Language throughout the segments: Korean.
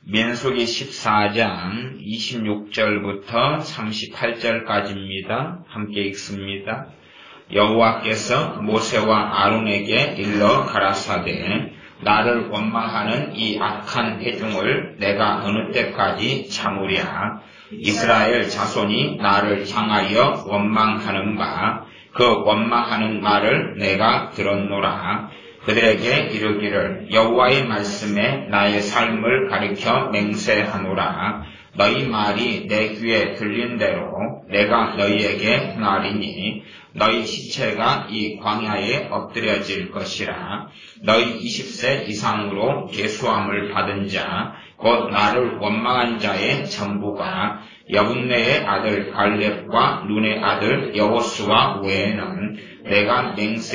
민수기 14장 26절부터 38절까지입니다. 함께 읽습니다. 여호와께서 모세와 아론에게 일러 가라사대 나를 원망하는 이 악한 회중을 내가 어느 때까지 참으랴. 이스라엘 자손이 나를 향하여 원망하는 바 그 원망하는 말을 내가 들었노라. 그들에게 이르기를 여호와의 말씀에 나의 삶을 가리켜 맹세하노라. 너희 말이 내 귀에 들린 대로 내가 너희에게 행하리니 너희 시체가 이 광야에 엎드려질 것이라. 너희 20세 이상으로 계수함을 받은 자 곧 나를 원망한 자의 전부가 여분네의 아들 갈렙과 눈의 아들 여호수아 외에는 내가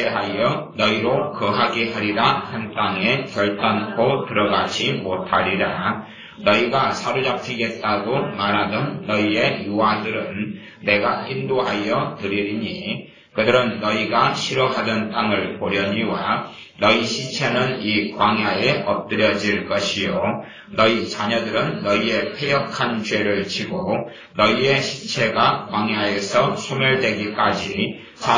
맹세하여 너희로 거하게 하리라 한 땅에 결단코 들어가지 못하리라. 너희가 사로잡히겠다고 말하던 너희의 유아들은 내가 인도하여 드리리니 그들은 너희가 싫어하던 땅을 보려니와 너희 시체는 이 광야에 엎드려질 것이요 너희 자녀들은 너희의 패역한 죄를 지고 너희의 시체가 광야에서 소멸되기까지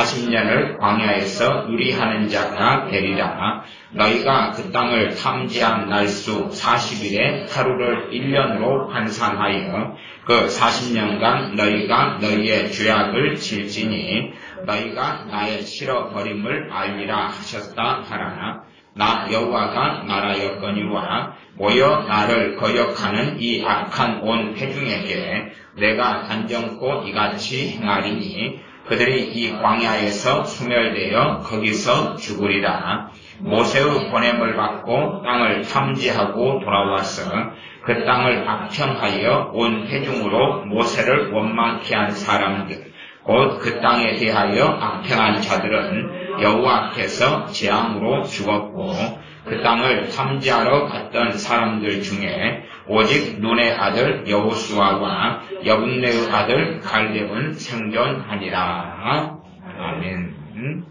40년을 광야에서 유리하는 자가 되리라. 너희가 그 땅을 탐지한 날수 40일에 하루를 1년으로 환산하여 그 40년간 너희가 너희의 죄악을 질지니 너희가 나의 싫어버림을 알리라 하셨다 하라. 나 여호와가 말하였거니와 모여 나를 거역하는 이 악한 온 회중에게 내가 단정코 이같이 행하리니 그들이 이 광야에서 소멸되어 거기서 죽으리라. 모세의 보냄을 받고 땅을 탐지하고 돌아와서 그 땅을 악평하여 온 회중으로 모세를 원망케 한 사람들 곧 그 땅에 대하여 악평한 자들은 여호와 앞에서 재앙으로 죽었고 그 땅을 탐지하러 갔던 사람들 중에 오직 눈의 아들 여호수아와 여분네의 아들 갈렙은 생존하니라. 아멘.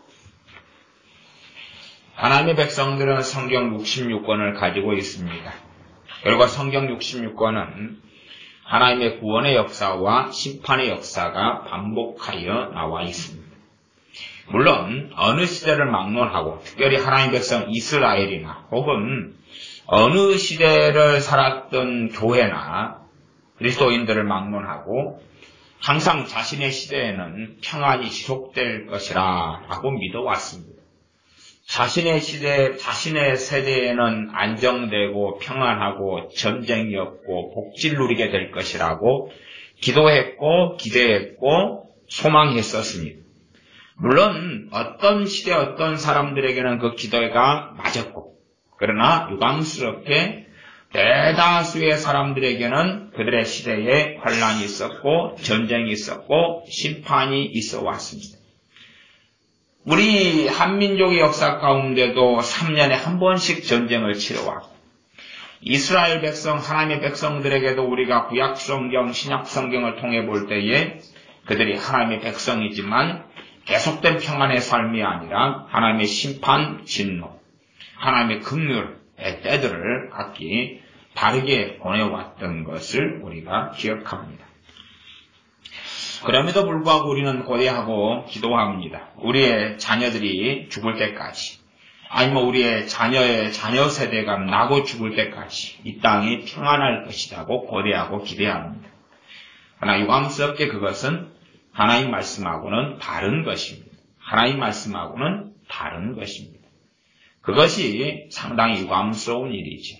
하나님의 백성들은 성경 66권을 가지고 있습니다. 그리고 성경 66권은 하나님의 구원의 역사와 심판의 역사가 반복하여 나와 있습니다. 물론 어느 시대를 막론하고 특별히 하나님의 백성 이스라엘이나 혹은 어느 시대를 살았던 교회나 그리스도인들을 막론하고 항상 자신의 시대에는 평안이 지속될 것이라 라고 믿어왔습니다. 자신의 시대, 자신의 세대에는 안정되고 평안하고 전쟁이 없고 복지를 누리게 될 것이라고 기도했고 기대했고 소망했었습니다. 물론 어떤 시대 어떤 사람들에게는 그 기도가 맞았고 그러나 유감스럽게 대다수의 사람들에게는 그들의 시대에 환란이 있었고 전쟁이 있었고 심판이 있어 왔습니다. 우리 한민족의 역사 가운데도 3년에 한 번씩 전쟁을 치러왔고 이스라엘 백성, 하나님의 백성들에게도 우리가 구약성경, 신약성경을 통해 볼 때에 그들이 하나님의 백성이지만 계속된 평안의 삶이 아니라 하나님의 심판, 진노, 하나님의 긍휼의 때들을 각기 다르게 보내왔던 것을 우리가 기억합니다. 그럼에도 불구하고 우리는 고대하고 기도합니다. 우리의 자녀들이 죽을 때까지 아니면 우리의 자녀의 자녀 세대가 나고 죽을 때까지 이 땅이 평안할 것이라고 고대하고 기대합니다. 그러나 유감스럽게 그것은 하나님 말씀하고는 다른 것입니다. 하나님 말씀하고는 다른 것입니다. 그것이 상당히 유감스러운 일이죠.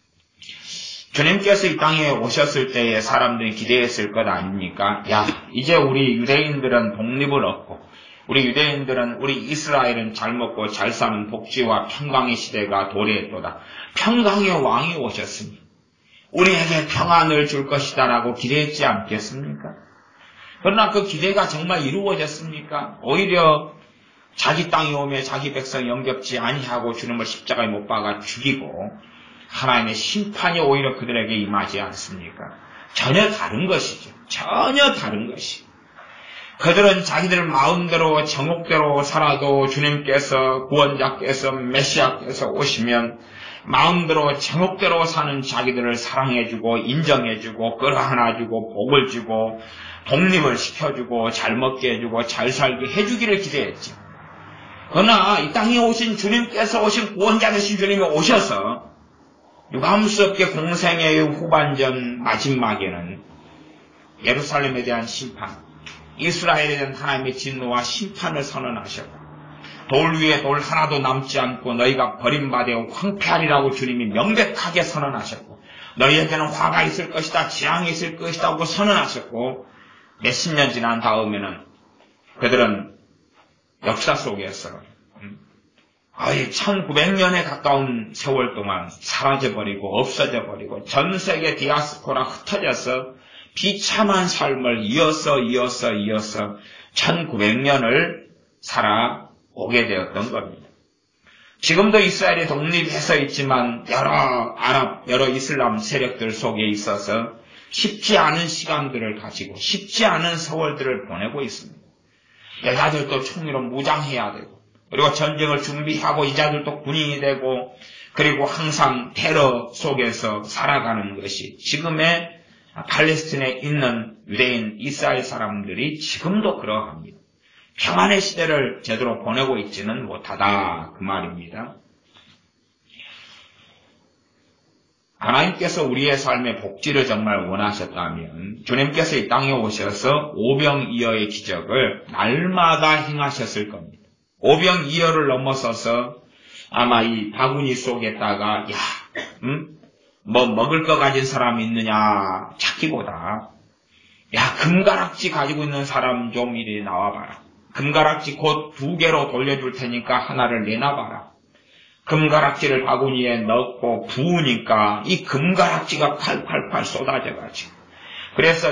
주님께서 이 땅에 오셨을 때에 사람들이 기대했을 것 아닙니까? 야, 이제 우리 유대인들은 독립을 얻고 우리 유대인들은 우리 이스라엘은 잘 먹고 잘 사는 복지와 평강의 시대가 도래했도다. 평강의 왕이 오셨으니 우리에게 평안을 줄 것이다라고 기대했지 않겠습니까? 그러나 그 기대가 정말 이루어졌습니까? 오히려 자기 땅에 오며 자기 백성 영접지 아니하고 주님을 십자가에 못 박아 죽이고 하나님의 심판이 오히려 그들에게 임하지 않습니까? 전혀 다른 것이죠. 전혀 다른 것이. 그들은 자기들 마음대로 정욕대로 살아도 주님께서 구원자께서 메시아께서 오시면 마음대로 제목대로 사는 자기들을 사랑해주고 인정해주고 끌어안아주고 복을 주고 독립을 시켜주고 잘 먹게 해주고 잘 살게 해주기를 기대했지. 그러나 이 땅에 오신 주님께서 오신 구원자 되신 주님이 오셔서 유감할 수 없게 공생의 후반전 마지막에는 예루살렘에 대한 심판, 이스라엘에 대한 하나님의 진노와 심판을 선언하셨고 돌 위에 돌 하나도 남지 않고 너희가 버림받아 황폐하리라고 주님이 명백하게 선언하셨고 너희에게는 화가 있을 것이다, 재앙이 있을 것이다 고 선언하셨고 몇십 년 지난 다음에는 그들은 역사 속에서 거의 1900년에 가까운 세월 동안 사라져버리고 없어져버리고 전 세계 디아스포라 흩어져서 비참한 삶을 이어서 1900년을 살아오게 되었던 겁니다. 지금도 이스라엘이 독립해서 있지만 여러 이슬람 세력들 속에 있어서 쉽지 않은 시간들을 가지고 쉽지 않은 세월들을 보내고 있습니다. 여자들도 총리로 무장해야 되고 그리고 전쟁을 준비하고 이자들도 군인이 되고 그리고 항상 테러 속에서 살아가는 것이 지금의 팔레스틴에 있는 유대인 이스라엘 사람들이 지금도 그러합니다. 평안의 시대를 제대로 보내고 있지는 못하다 그 말입니다. 하나님께서 우리의 삶의 복지를 정말 원하셨다면 주님께서 이 땅에 오셔서 오병이어의 기적을 날마다 행하셨을 겁니다. 오병이어를 넘어서서 아마 이 바구니 속에다가 뭐 먹을 거 가진 사람 있느냐 찾기보다 금가락지 가지고 있는 사람 좀 이리 나와봐라. 금가락지 곧 2개로 돌려줄 테니까 하나를 내놔봐라. 금가락지를 바구니에 넣고 부으니까 이 금가락지가 팔팔팔 쏟아져가지고 그래서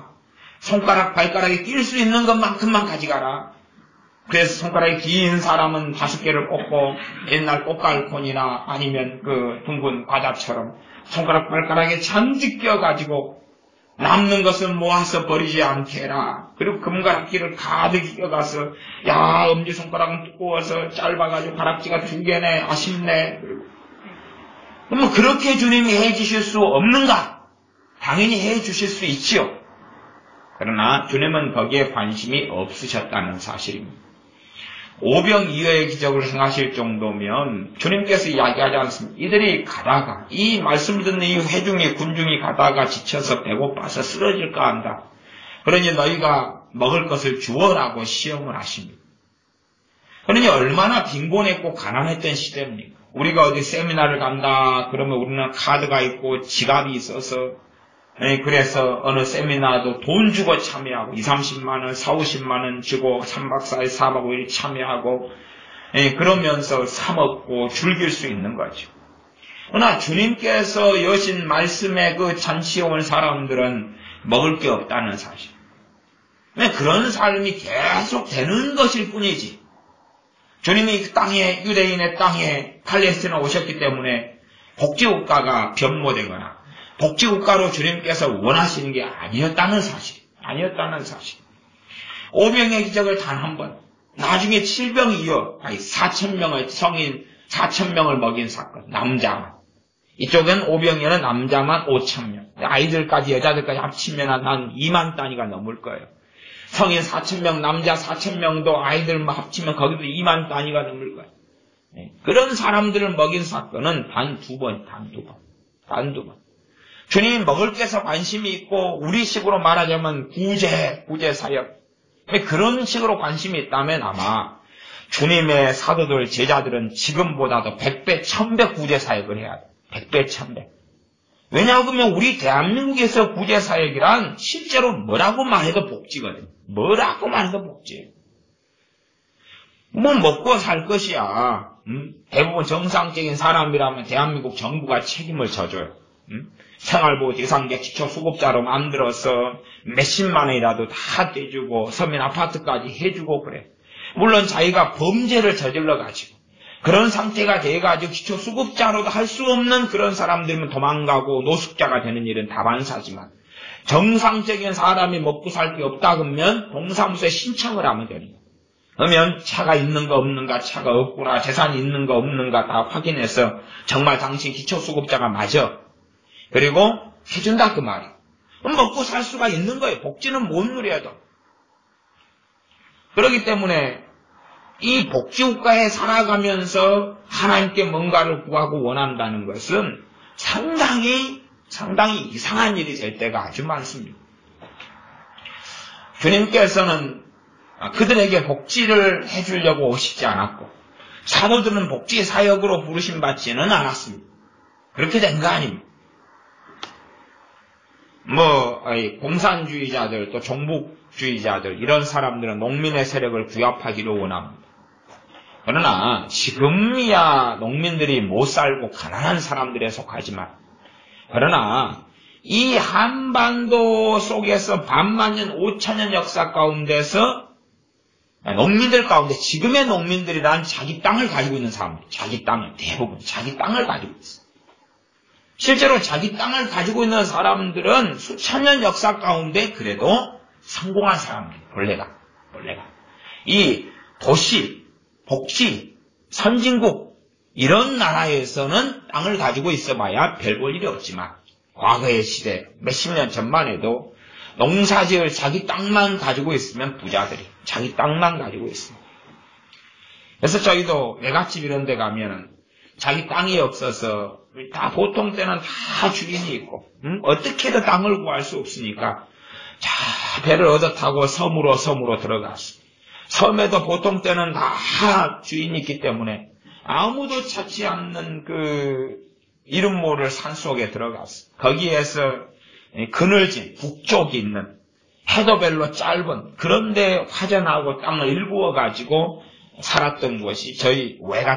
손가락 발가락이 낄 수 있는 것만큼만 가져가라. 그래서 손가락이 긴 사람은 5개를 꽂고 옛날 꽃갈콘이나 아니면 그 둥근 과자처럼 손가락 발가락에 잔뜩 껴가지고 남는 것은 모아서 버리지 않게 해라. 그리고 금가락지를 가득 껴가서 엄지손가락은 두꺼워서 짧아가지고 가락지가 2개네 아쉽네. 그러면 그렇게 주님이 해주실 수 없는가? 당연히 해주실 수 있지요. 그러나 주님은 거기에 관심이 없으셨다는 사실입니다. 오병이어의 기적을 행하실 정도면 주님께서 이야기하지 않습니다. 이들이 가다가 이 말씀을 듣는 이 회중이 군중이 가다가 지쳐서 배고파서 쓰러질까 한다. 그러니 너희가 먹을 것을 주어라고 시험을 하십니다. 그러니 얼마나 빈곤했고 가난했던 시대입니까? 우리가 어디 세미나를 간다 그러면 우리는 카드가 있고 지갑이 있어서 그래서 어느 세미나도 돈 주고 참여하고 2-30만 원, 4-50만 원 주고 3박 4일, 4박 5일 참여하고 그러면서 사 먹고 즐길 수 있는 거죠. 그러나 주님께서 여신 말씀에 그 잔치에 온 사람들은 먹을 게 없다는 사실. 그런 삶이 계속 되는 것일 뿐이지. 주님이 그 땅에 유대인의 땅에 팔레스틴에 오셨기 때문에 복지국가가 변모되거나 복지국가로 주님께서 원하시는 게 아니었다는 사실. 오병의 기적을 단 한 번, 나중에 7병이어 4,000명의 성인 4,000명을 먹인 사건, 남자만. 이쪽은 오병이어는 남자만 5,000명. 아이들까지 여자들까지 합치면 한 2만 단위가 넘을 거예요. 성인 4,000명, 남자 4,000명도 아이들만 합치면 거기도 2만 단위가 넘을 거예요. 그런 사람들을 먹인 사건은 단 두 번. 주님이 먹을 게서 관심이 있고 우리식으로 말하자면 구제 사역. 그런 식으로 관심이 있다면 아마 주님의 사도들 제자들은 지금보다도 100배 1000배 구제 사역을 해야 돼. 100배 1000배. 왜냐하면 우리 대한민국에서 구제 사역이란 실제로 뭐라고 말해도 복지거든. 뭐라고 말해도 복지예요. 뭐 먹고 살 것이야. 대부분 정상적인 사람이라면 대한민국 정부가 책임을 져줘요. 생활보호 대상자 기초수급자로 만들어서 몇십만 원이라도 다 떼주고 서민 아파트까지 해주고 그래. 물론 자기가 범죄를 저질러가지고 그런 상태가 돼가지고 기초수급자로도 할 수 없는 그런 사람들은 도망가고 노숙자가 되는 일은 다반사지만 정상적인 사람이 먹고 살 게 없다 그러면 동사무소에 신청을 하면 됩니다. 그러면 차가 있는가 없는가, 차가 없구나, 재산이 있는가 없는가 다 확인해서 정말 당신 기초수급자가 맞아. 그리고 해준다 그 말이에요. 그럼 먹고 살 수가 있는 거예요. 복지는 못 누려도. 그렇기 때문에 이 복지국가에 살아가면서 하나님께 뭔가를 구하고 원한다는 것은 상당히 이상한 일이 될 때가 아주 많습니다. 주님께서는 그들에게 복지를 해주려고 오시지 않았고 사도들은 복지 사역으로 부르심 받지는 않았습니다. 그렇게 된 거 아닙니다. 공산주의자들 또 종북주의자들 이런 사람들은 농민의 세력을 구압하기를 원합니다. 그러나 지금이야 농민들이 못 살고 가난한 사람들에 속하지만 그러나 이 한반도 속에서 반만년 5천년 역사 가운데서 농민들 가운데 지금의 농민들이란 자기 땅을 가지고 있는 사람들, 자기 땅을 대부분 자기 땅을 가지고 있어요. 실제로 자기 땅을 가지고 있는 사람들은 수천 년 역사 가운데 그래도 성공한 사람들, 본래가. 이 도시, 복지, 선진국 이런 나라에서는 땅을 가지고 있어봐야 별 볼 일이 없지만 과거의 시대 몇십 년 전만 해도 농사지을 자기 땅만 가지고 있으면 부자들이 자기 땅만 가지고 있습니다. 그래서 저희도 외갓집 이런 데 가면은 자기 땅이 없어서 다 보통 때는 다 주인이 있고 어떻게든 땅을 구할 수 없으니까 자 배를 얻어 타고 섬으로 들어갔어. 섬에도 보통 때는 다 주인이 있기 때문에 아무도 찾지 않는 그 이름 모를 산속에 들어갔어. 거기에서 그늘진 북쪽이 있는 해도 별로 짧은 그런데 화전하고 땅을 일구어 가지고 살았던 것이 저희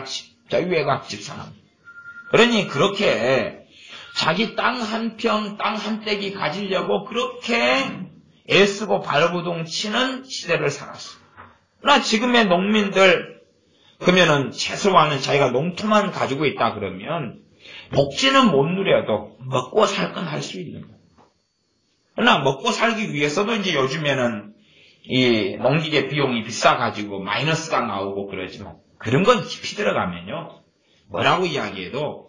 외갓집 사람. 그러니 그렇게 자기 땅 한 평, 땅 한 떼기 가지려고 그렇게 애쓰고 발버둥 치는 시대를 살았어. 그러나 지금의 농민들 그러면은 최소한은 자기가 농토만 가지고 있다 그러면 복지는 못 누려도 먹고 살 건 할 수 있는 거예요. 그러나 먹고 살기 위해서도 이제 요즘에는 이 농기계 비용이 비싸가지고 마이너스가 나오고 그러지만 그런 건 깊이 들어가면요. 뭐라고 이야기해도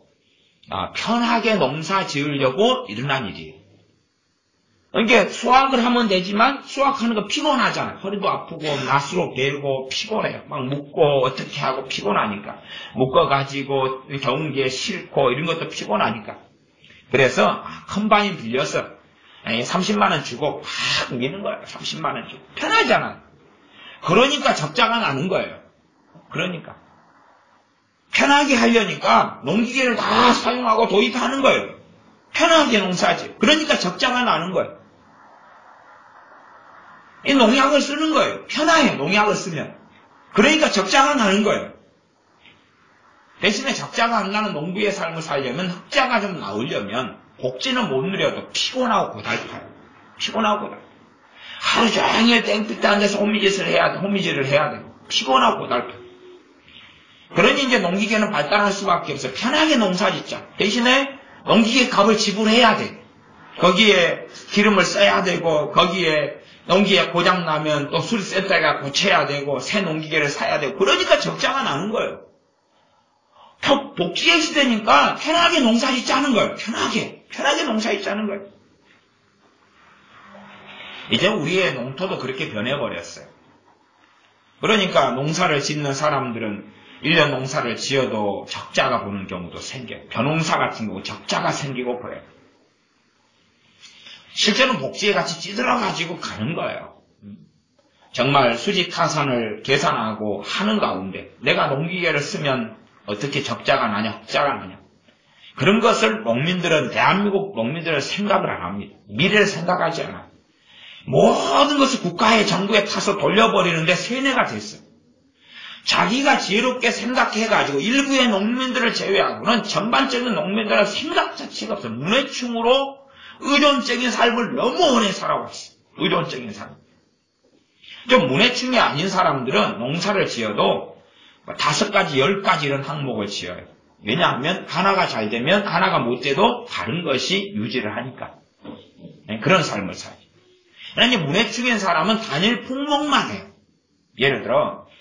편하게 농사 지으려고 일어난 일이에요. 그러니까 수확을 하면 되지만 수확하는 거 피곤하잖아요. 허리도 아프고 낫으로 베고 피곤해요. 막 묶고 어떻게 하고 피곤하니까. 묶어가지고 경운기에 싣고 이런 것도 피곤하니까. 그래서 컴바인 빌려서 30만 원 주고 팍 미는 거예요. 30만 원 주고. 편하잖아요. 그러니까 적자가 나는 거예요. 그러니까. 편하게 하려니까 농기계를 다 사용하고 도입하는 거예요. 편하게 농사지. 그러니까 적자가 나는 거예요. 이 농약을 쓰는 거예요. 편하게 농약을 쓰면. 그러니까 적자가 나는 거예요. 대신에 적자가 안 나는 농부의 삶을 살려면 흑자가 좀 나오려면 복지는 못 누려도 피곤하고 고달파요. 하루 종일 땡볕에 앉아서 호미질을 해야 돼. 피곤하고 고달파요. 그러니 이제 농기계는 발달할 수밖에 없어요. 편하게 농사 짓자. 대신에 농기계 값을 지불해야 돼. 거기에 기름을 써야 되고 거기에 농기계 고장 나면 또 수리센터에 가 고쳐야 되고 새 농기계를 사야 되고 그러니까 적자가 나는 거예요. 복지의 시대니까 편하게 농사 짓자는 거예요. 편하게 농사 짓자는 거예요. 이제 우리의 농토도 그렇게 변해버렸어요. 그러니까 농사를 짓는 사람들은 1년 농사를 지어도 적자가 보는 경우도 생겨요. 벼농사 같은 경우 적자가 생기고 그래요. 실제로는 복지에 같이 찌들어가지고 가는 거예요. 정말 수지타산을 계산하고 하는 가운데 내가 농기계를 쓰면 어떻게 적자가 나냐, 흑자가 나냐. 그런 것을 대한민국 농민들은 생각을 안 합니다. 미래를 생각하지 않아요. 모든 것을 국가의 정부에 타서 돌려버리는데 세뇌가 됐어요. 자기가 지혜롭게 생각해가지고 일부의 농민들을 제외하고는 전반적인 농민들은 생각 자체가 없어요. 문해충으로 의존적인 삶을 너무 오래 살아왔어요. 의존적인 삶. 좀 문해충이 아닌 사람들은 농사를 지어도 5가지, 10가지 이런 항목을 지어요. 왜냐하면 하나가 잘 되면 하나가 못 돼도 다른 것이 유지를 하니까. 그런 삶을 살아요. 그러니 문해충인 사람은 단일 품목만 해요. 예를 들어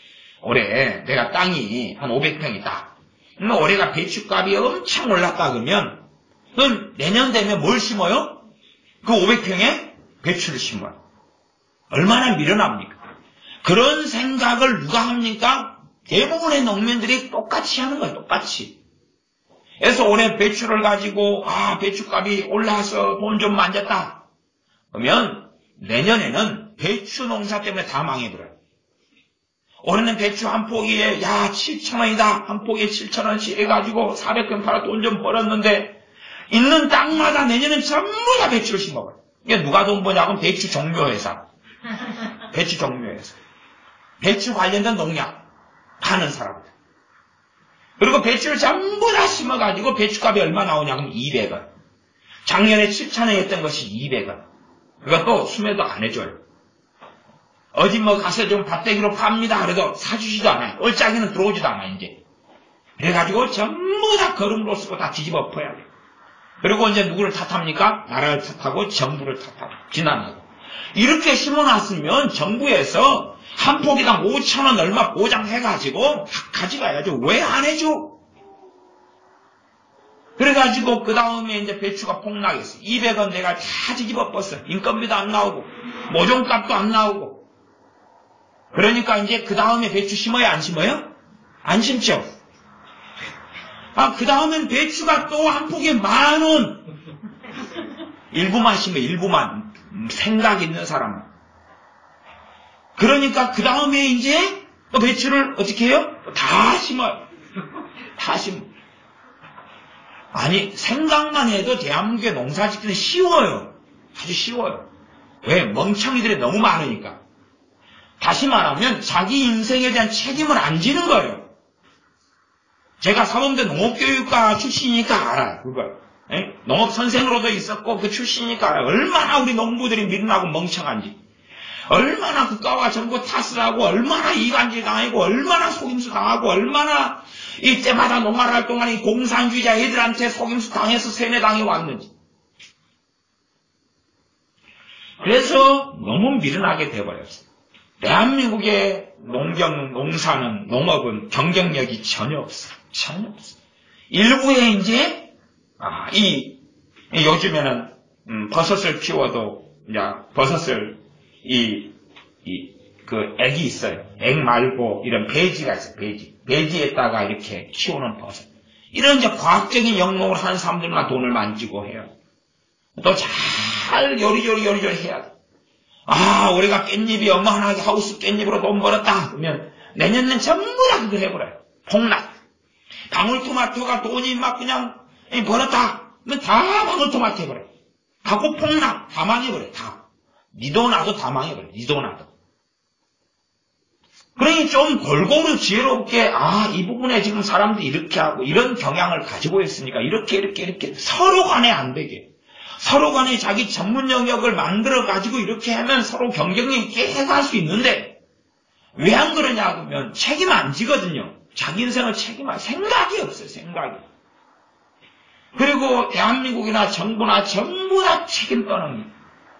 올해 내가 땅이 한 500평이다. 그러면 올해가 배추값이 엄청 올랐다 그러면 그럼 내년 되면 뭘 심어요? 그 500평에 배추를 심어요. 얼마나 미련합니까? 그런 생각을 누가 합니까? 대부분의 농민들이 똑같이 하는 거예요. 똑같이. 그래서 올해 배추를 가지고 배추값이 올라서 돈 좀 만졌다. 그러면 내년에는 배추 농사 때문에 다 망해버려요. 올해는 배추 한 포기에 7,000원이다. 한 포기에 7,000원씩 해가지고 400평 팔아 돈 좀 벌었는데 있는 땅마다 내년은 전부 다 배추를 심어버려요. 이게 누가 돈 버냐고 배추 종묘회사. 배추 종묘회사. 배추 관련된 농약 파는 사람들. 그리고 배추를 전부 다 심어가지고 배추값이 얼마 나오냐 그럼 200원. 작년에 7,000원 했던 것이 200원. 그것도 수매도 안 해줘요. 어디 가서 좀 밭대기로 팝니다. 그래도 사주지도 않아요. 얼짜기는 들어오지도 않아 이제. 그래가지고 전부 다 거름으로 쓰고 다 뒤집어 엎어야 돼요. 그리고 이제 누구를 탓합니까? 나라를 탓하고 정부를 탓하고 비난하고. 이렇게 심어놨으면 정부에서 한 포기당 5,000원 얼마 보장해가지고 가져가야죠. 왜 안 해줘? 그래가지고 그 다음에 이제 배추가 폭락했어. 200원 내가 다 뒤집어 뻗었어. 인건비도 안 나오고 모종값도 안 나오고. 그러니까 이제 그 다음에 배추 심어요? 안 심어요? 안 심죠. 그 다음엔 배추가 또 한 포기에 10,000원. 일부만 심어요. 일부만. 생각 있는 사람은. 그러니까 그 다음에 이제 또 배추를 어떻게 해요? 다 심어요. 다 심어. 아니 생각만 해도 대한민국의 농사 짓기는 쉬워요. 아주 쉬워요. 왜? 멍청이들이 너무 많으니까. 다시 말하면 자기 인생에 대한 책임을 안 지는 거예요. 제가 사범대 농업교육과 출신이니까 알아요. 그걸. 농업선생으로도 있었고 그 출신이니까 알아요. 얼마나 우리 농부들이 미련하고 멍청한지. 얼마나 국가와 정부 탓을 하고 얼마나 이간질 당하고 얼마나 속임수 당하고 얼마나 이때마다 농활 활동하는 공산주의자 애들한테 속임수 당해서 세뇌당해 왔는지. 그래서 너무 미련하게 돼버렸어요. 대한민국의 농사는, 농업은 경쟁력이 전혀 없어요. 전혀 없어요. 일부에 이제, 요즘에는, 버섯을 키워도, 이제, 버섯을, 액이 있어요. 액 말고, 이런 배지가 있어요, 배지. 배지에다가 이렇게 키우는 버섯. 이런 이제 과학적인 영농을 하는 사람들만 돈을 만지고 해요. 또 잘 요리조리 해야 돼. 우리가 깻잎이 어마어마하게 하우스 깻잎으로 돈 벌었다. 그러면 내년엔 전부 다 그걸 해버려요. 폭락. 방울토마토가 돈이 막 그냥 벌었다. 그러면 다 방울토마토 해버려요. 하고 폭락. 다 망해버려요. 다. 니도 나도 다 망해버려요. 니도 나도. 그러니 좀 골고루 지혜롭게 이 부분에 지금 사람들이 이렇게 하고 이런 경향을 가지고 있으니까 이렇게 서로 간에 안 되게. 서로 간에 자기 전문 영역을 만들어 가지고 이렇게 하면 서로 경쟁력 있게 해갈 수 있는데 왜 안 그러냐 그러면 책임 안 지거든요. 자기 인생을 책임할 생각이 없어요. 생각이. 그리고 대한민국이나 정부나 전부 다 책임 떠는 거예요.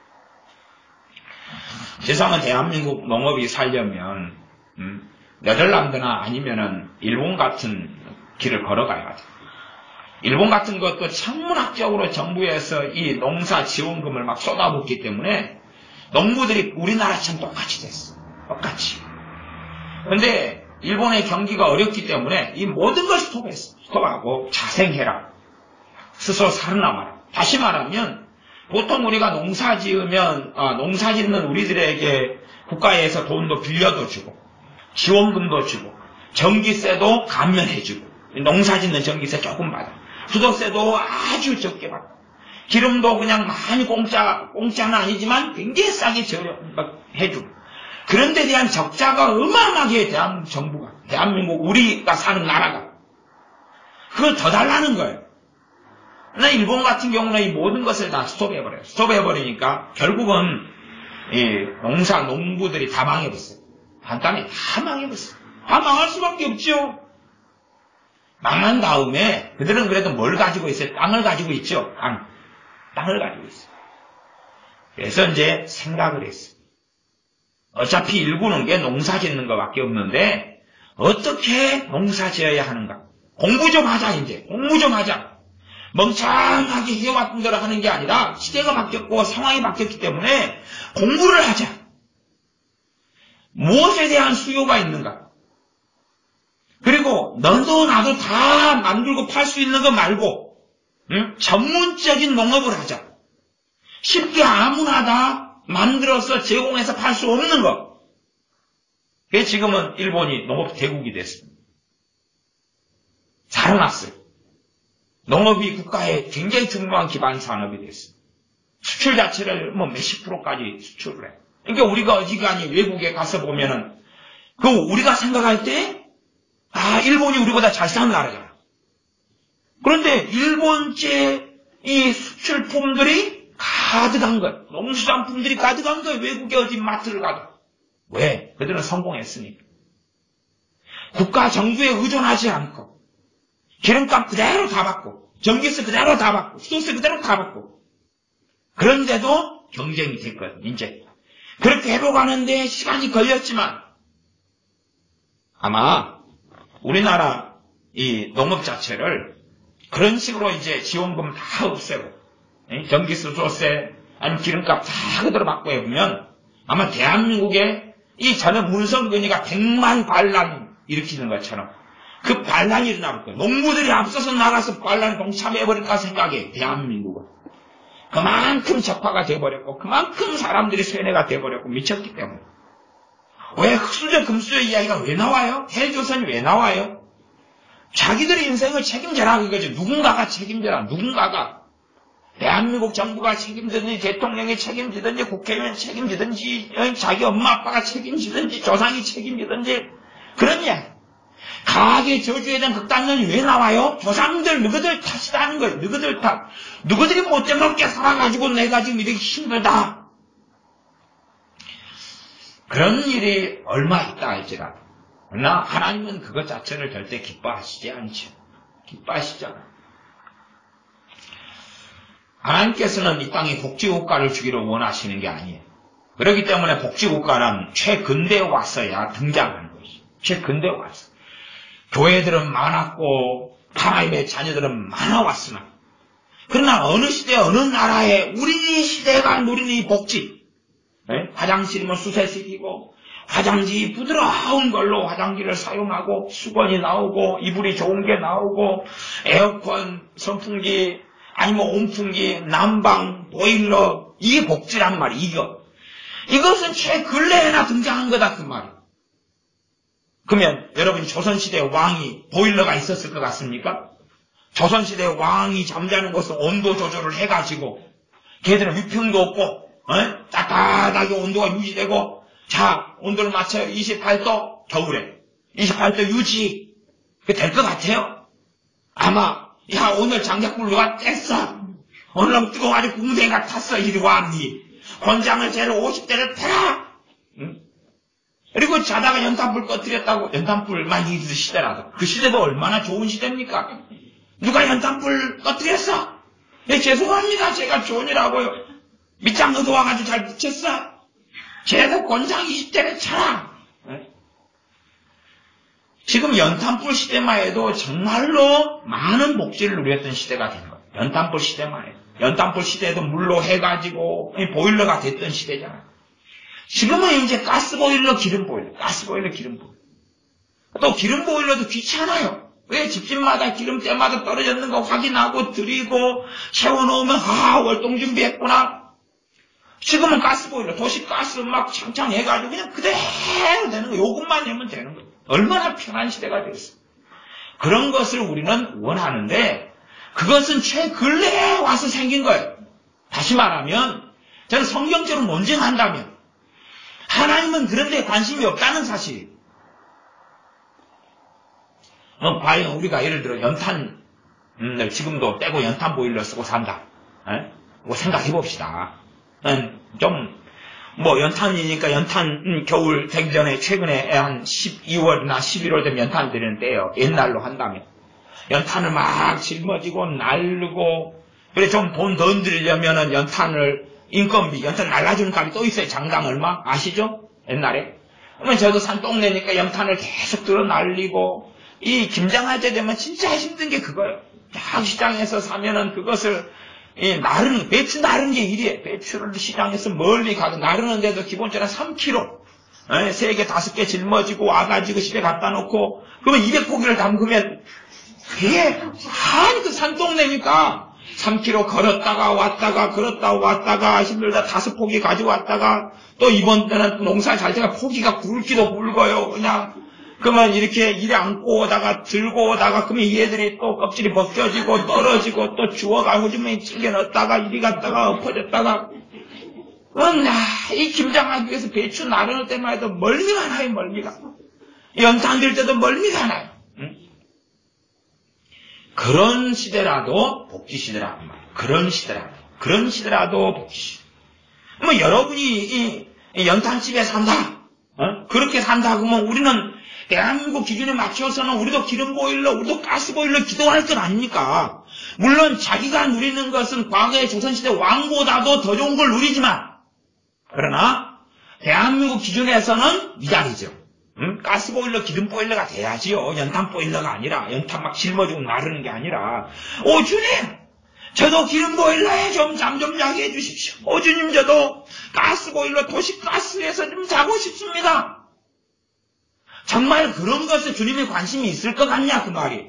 세상은 대한민국 농업이 살려면 네덜란드나 아니면은 일본 같은 길을 걸어가야 돼. 일본 같은 것도 천문학적으로 정부에서 이 농사 지원금을 막 쏟아붓기 때문에 농부들이 우리나라처럼 똑같이 됐어. 똑같이. 근데 일본의 경기가 어렵기 때문에 이 모든 걸 스톱했어. 스톱하고 자생해라. 스스로 살아남아라. 다시 말하면 보통 우리가 농사 지으면 농사 짓는 우리들에게 국가에서 돈도 빌려도 주고 지원금도 주고 전기세도 감면해주고 농사 짓는 전기세 조금 받아. 부도세도 아주 적게 받아. 기름도 그냥 많이 공짜는 아니지만 굉장히 싸게 해주고. 그런 데 대한 적자가 어마어마하게 대한민국 정부가, 대한민국 우리가 사는 나라가 그걸 더 달라는 거예요. 그러나 일본 같은 경우는 이 모든 것을 다 스톱해버려요. 스톱해버리니까 결국은 농부들이 다 망해버렸어요. 간단히 다 망해버렸어요. 다 망할 수밖에 없죠. 망한 다음에 그들은 그래도 뭘 가지고 있어요? 땅을 가지고 있죠. 땅을 가지고 있어요. 그래서 이제 생각을 했어요. 어차피 일구는 게 농사 짓는 것밖에 없는데 어떻게 농사 지어야 하는가? 공부 좀 하자, 이제. 공부 좀 하자. 멍청하게 해왔던 대로 하는 게 아니라 시대가 바뀌었고 상황이 바뀌었기 때문에 공부를 하자. 무엇에 대한 수요가 있는가? 그리고 너도 나도 다 만들고 팔 수 있는 거 말고 전문적인 농업을 하자. 쉽게 아무나 다 만들어서 제공해서 팔 수 없는 거. 그래서 지금은 일본이 농업 대국이 됐습니다. 살아났어요. 농업이 국가의 굉장히 중요한 기반 산업이 됐어요. 수출 자체를 몇십 프로까지 수출을 해요. 그러니까 우리가 어지간히 외국에 가서 보면은 우리가 생각할 때 일본이 우리보다 잘 사는 나라잖아. 그런데 일본제 이 수출품들이 가득한 거예요. 농수산품들이 가득한 거예요. 외국에 어디 마트를 가도. 왜? 그들은 성공했으니까. 국가 정부에 의존하지 않고 기름값 그대로 다 받고 전기세 그대로 다 받고 수도세 그대로 다 받고 그런데도 경쟁이 됐거든. 이제 그렇게 회복하는데 시간이 걸렸지만 아마 우리나라 이 농업 자체를 그런 식으로 이제 지원금 다 없애고 전기세, 수도세 아니면 기름값 다 그대로 받고 해보면 아마 대한민국에 이 전에 문성근이가 100만 반란 일으키는 것처럼 그 반란이 일어날 거예요. 농부들이 앞서서 나가서 반란에 동참해버릴까 생각해. 대한민국은 그만큼 적화가 돼버렸고 그만큼 사람들이 세뇌가 돼버렸고 미쳤기 때문에. 왜 흑수저 금수저 이야기가 왜 나와요? 헬조선이 왜 나와요? 자기들의 인생을 책임져라 그거죠. 누군가가 책임져라. 누군가가. 대한민국 정부가 책임지든지 대통령이 책임지든지 국회의원이 책임지든지 자기 엄마 아빠가 책임지든지 조상이 책임지든지 그런 이야기. 가게 저주에 대한 극단론이 왜 나와요? 조상들 누구들 탓이라는 거예요. 누구들 탓. 누구들이 못돼 먹게 살아가지고 내가 지금 이렇게 힘들다. 그런 일이 얼마 있다 할지라도 그러나 하나님은 그것 자체를 절대 기뻐하시지 않죠. 기뻐하시지 않아요. 하나님께서는 이 땅에 복지국가를 주기를 원하시는 게 아니에요. 그렇기 때문에 복지국가는 최근대에 와서야 등장하는 것이죠. 최근대에 와서. 교회들은 많았고 하나님의 자녀들은 많아왔으나 그러나 어느 시대 어느 나라에 우리 시대가 누리는 이 복지 화장실이면 수세식이고 화장지 부드러운 걸로 화장지를 사용하고 수건이 나오고 이불이 좋은 게 나오고 에어컨, 선풍기 아니면 온풍기, 난방, 보일러 이게 복지란 말이에요. 이것은 최근래에나 등장한 거다 그 말이에요. 그러면 여러분 조선시대 왕이 보일러가 있었을 것 같습니까? 조선시대 왕이 잠자는 곳은 온도 조절을 해가지고 걔들은 위풍도 없고 따뜻하게 온도가 유지되고 자 온도를 맞춰요. 28도 겨울에 28도 유지 될 것 같아요. 아마 야 오늘 장작불 누가 뗐어. 오늘 너무 뜨거워가지고 궁뎅이가 탔어. 이리 와 니 권장을 재로 50대를 패라. 그리고 자다가 연탄불 꺼뜨렸다고 연탄불만 있는 시대라도 그 시대도 얼마나 좋은 시대입니까? 누가 연탄불 꺼뜨렸어? 죄송합니다. 제가 좋으라고요. 밑장 넣어도 와가지고 잘 붙였어. 쟤도 권장 20대를 차라. 지금 연탄불 시대만 해도 정말로 많은 복지를 누렸던 시대가 된 거예요. 연탄불 시대만 해도. 연탄불 시대에도 물로 해가지고 보일러가 됐던 시대잖아요. 지금은 이제 가스보일러, 기름보일러, 가스보일러, 기름보일러. 또 기름보일러도 귀찮아요. 왜 집집마다 기름때마다 떨어졌는 거 확인하고 드리고 채워놓으면 월동 준비했구나. 지금은 가스보일러, 도시가스 막 창창 해가지고 그냥 그대로 되는 거. 요금만 내면 되는 거. 얼마나 편한 시대가 됐어. 그런 것을 우리는 원하는데 그것은 최근래에 와서 생긴 거예요. 다시 말하면 저는 성경적으로 논증한다면 하나님은 그런 데 관심이 없다는 사실이에요. 과연 우리가 예를 들어 연탄을 지금도 떼고 연탄 보일러 쓰고 산다. 뭐 생각해 봅시다. 연탄이니까 연탄 겨울 되기 전에 최근에 한 12월이나 11월 되면 연탄 드리는 때예요. 옛날로 한다면. 연탄을 막 짊어지고 날르고 그래 좀 돈 더 들이려면은 연탄을 인건비, 연탄 날라주는 값이 또 있어요. 장당 얼마? 아시죠? 옛날에. 그러면 저도 산동네니까 연탄을 계속 들어 날리고, 이 김장할 때 되면 진짜 힘든 게 그거예요. 딱 시장에서 사면은 그것을, 배추 나르는 게 일이에요. 배추를 시장에서 멀리 가고, 나르는데도 기본적으로 3kg, 3개, 5개 짊어지고 와가지고 집에 갖다 놓고, 그러면 200포기를 담그면, 그게, 그 산동네니까, 3km 걸었다가 왔다가, 걸었다 왔다가, 힘들다 5포기 가지고 왔다가, 또 이번 때는 농사 잘 때가 포기가 굵기도 굵어요, 그냥. 그러면 이렇게 이래 안고 오다가, 들고 오다가, 그러면 얘들이 또 껍질이 벗겨지고, 떨어지고, 또 주워가고, 좀 찔겨 넣었다가, 이리 갔다가, 엎어졌다가. 이 김장하기 위해서 배추 나르는 때만 해도 멀미가 나요, 멀미가. 연탄 들 때도 멀미가 나요. 응? 그런 시대라도 복지 시대라고 말이에요. 그런 시대라도 복지 시대. 뭐 여러분이 이 연탄집에 산다. 그렇게 산다 그러면 우리는 대한민국 기준에 맞춰서는 우리도 기름보일러, 우리도 가스보일러 기도할 것 아닙니까? 물론 자기가 누리는 것은 과거의 조선시대 왕보다도 더 좋은 걸 누리지만, 그러나 대한민국 기준에서는 위자리죠. 가스보일러, 기름보일러가 돼야지요. 연탄보일러가 아니라, 연탄 막 짊어지고 나르는 게 아니라, 주님! 저도 기름보일러에 좀 잠 좀 자게 해주십시오. 주님, 저도 가스보일러, 도시가스에서 좀 자고 싶습니다. 정말 그런 것에 주님의 관심이 있을 것 같냐, 그 말이.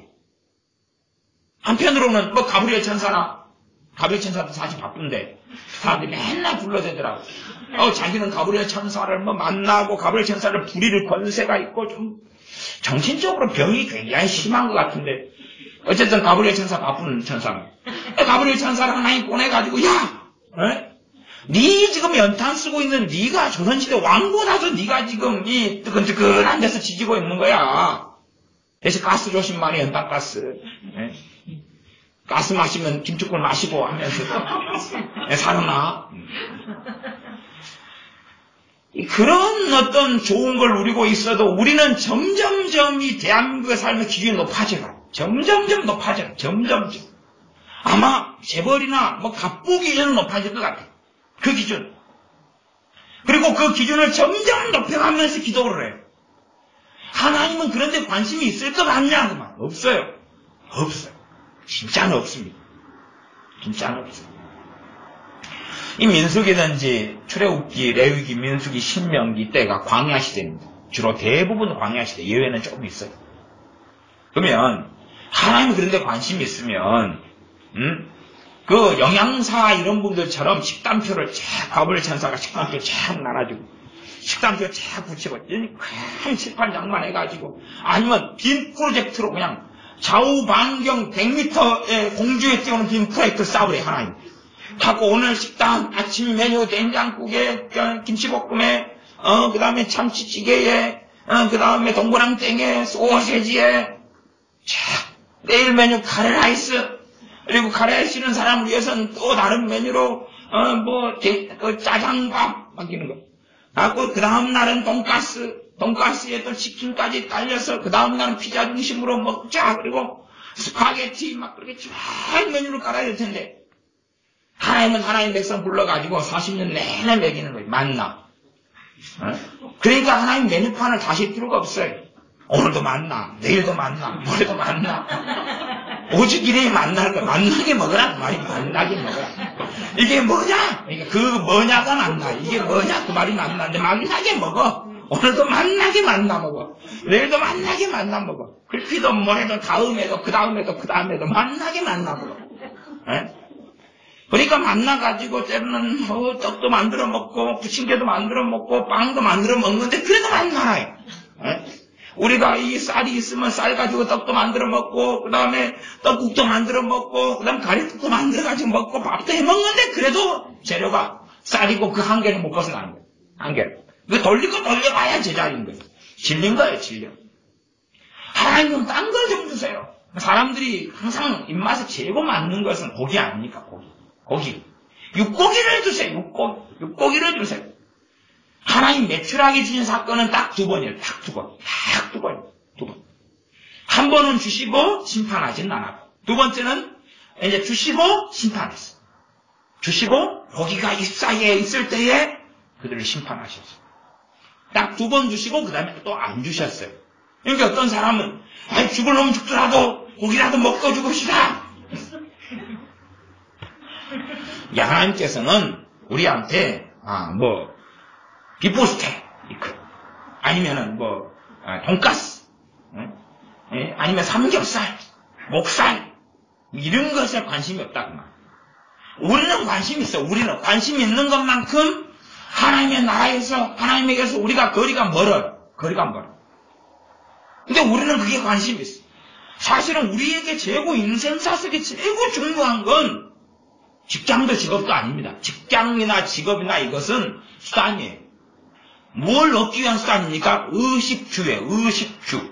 한편으로는, 가브리엘 천사도 사실 바쁜데, 사람들이 맨날 불러대더라고. 자기는 가브리엘 천사를 만나고, 가브리엘 천사를 부릴 권세가 있고, 좀, 정신적으로 병이 굉장히 심한 것 같은데, 어쨌든 가브리엘 천사 바쁜 천사는. 가브리엘 천사를 하나님 보내가지고, 네 지금 연탄 쓰고 있는 네가 조선시대 왕보다도 네가 지금 이 뜨끈뜨끈한 데서 지지고 있는 거야. 대신 가스 조심만해, 연탄가스. 가스 마시면 김치국 마시고 하면서 살아나. 그런 어떤 좋은 걸 누리고 있어도 우리는 점점점 이 대한민국의 삶의 기준이 높아져가. 점점점 높아져. 점점점. 아마 재벌이나 갑부 기준은 높아질 것 같아. 그 기준. 그리고 그 기준을 점점 높여가면서 기도를 해요. 하나님은 그런 데 관심이 있을 것 같냐? 그 말. 없어요. 없어요. 진짜는 없습니다. 진짜는 없어요. 이 민수기든지 출애굽기, 레위기, 민수기, 신명기 때가 광야 시대입니다. 주로 대부분 광야 시대, 예외는 조금 있어요. 그러면 하나님은 그런 데 관심이 있으면 그 영양사 이런 분들처럼 식단표를 쫙, 가브리엘 천사가 식단표 쫙 나눠주고, 식단표 쫙 붙이고, 큰 칠판 장만해가지고, 아니면 빔 프로젝트로 그냥 좌우 반경 100m의 공중에 띄우는 빔 프로젝트 싸우래, 하나님. 하고 오늘 식단, 아침 메뉴 된장국에, 김치볶음에, 그 다음에 참치찌개에, 그 다음에 동그랑땡에, 소세지에, 자, 내일 메뉴 카레라이스, 그리고 카레 싫은 사람을 위해서는 또 다른 메뉴로, 짜장밥, 맡기는 거. 하고, 그 다음날은 돈가스에 또 치킨까지 딸려서, 그 다음날은 피자 중심으로 먹자. 그리고 스파게티 막 그렇게 쫙 메뉴를 깔아야 될 텐데. 하나님은 하나님 백성 불러가지고 40년 내내 먹이는 거예요. 만나. 그러니까 하나님 메뉴판을 다실 필요가 없어요. 오늘도 만나, 내일도 만나, 모레도 만나. 오직 이래야 만날 거야. 만나게 먹으라. 그 말이 만나게 먹으라. 이게 뭐냐? 그 뭐냐가 만나. 이게 뭐냐? 그 말이 만나는데 만나게 먹어. 오늘도 만나게 만나 먹어. 내일도 만나게 만나 먹어. 글피도 모레도 다음에도 그 다음에도 만나게 만나 먹어. 그러니까 만나가지고 때로는 떡도 만들어 먹고 부침개도 만들어 먹고 빵도 만들어 먹는데 그래도 만나요. 우리가 이 쌀이 있으면 쌀 가지고 떡도 만들어 먹고, 그 다음에 떡국도 만들어 먹고, 그 다음에 가래국도 만들어 가지고 먹고, 밥도 해 먹는데, 그래도 재료가 쌀이고 그 한계를 못 벗어나는 거예요. 한계를. 그 돌리고 돌려봐야 제자리인 거예요. 질린 거예요, 질려. 하나님은 딴 걸 좀 주세요. 사람들이 항상 입맛에 제일 맞는 것은 고기 아닙니까, 고기. 육고기를 주세요, 육고기를 주세요. 하나님 매출하게 주신 사건은 딱 2번이에요. 딱 두 번. 한 번은 주시고 심판하지는 않았고, 2번째는 이제 주시고 심판했어요. 주시고 고기가 입 사이에 있을 때에 그들을 심판하셨어요. 딱 2번 주시고 그 다음에 또 안 주셨어요. 그러니까 어떤 사람은 죽을 놈 죽더라도 고기라도 먹고 죽읍시다. 하나님께서는 우리한테 비프스테이크 아니면은 돈가스 아니면 삼겹살 목살 이런 것에 관심이 없다 그 말. 우리는 관심이 있어. 우리는 관심 있는 것만큼 하나님의 나라에서 하나님에게서 우리가 거리가 멀어요. 근데 우리는 그게 관심이 있어. 사실은 우리에게 인생사 속에 최고 중요한 건 직장도 직업도 아닙니다. 직장이나 직업이나 이것은 수단이에요. 뭘 얻기 위한 수단입니까? 의식주예요. 의식주.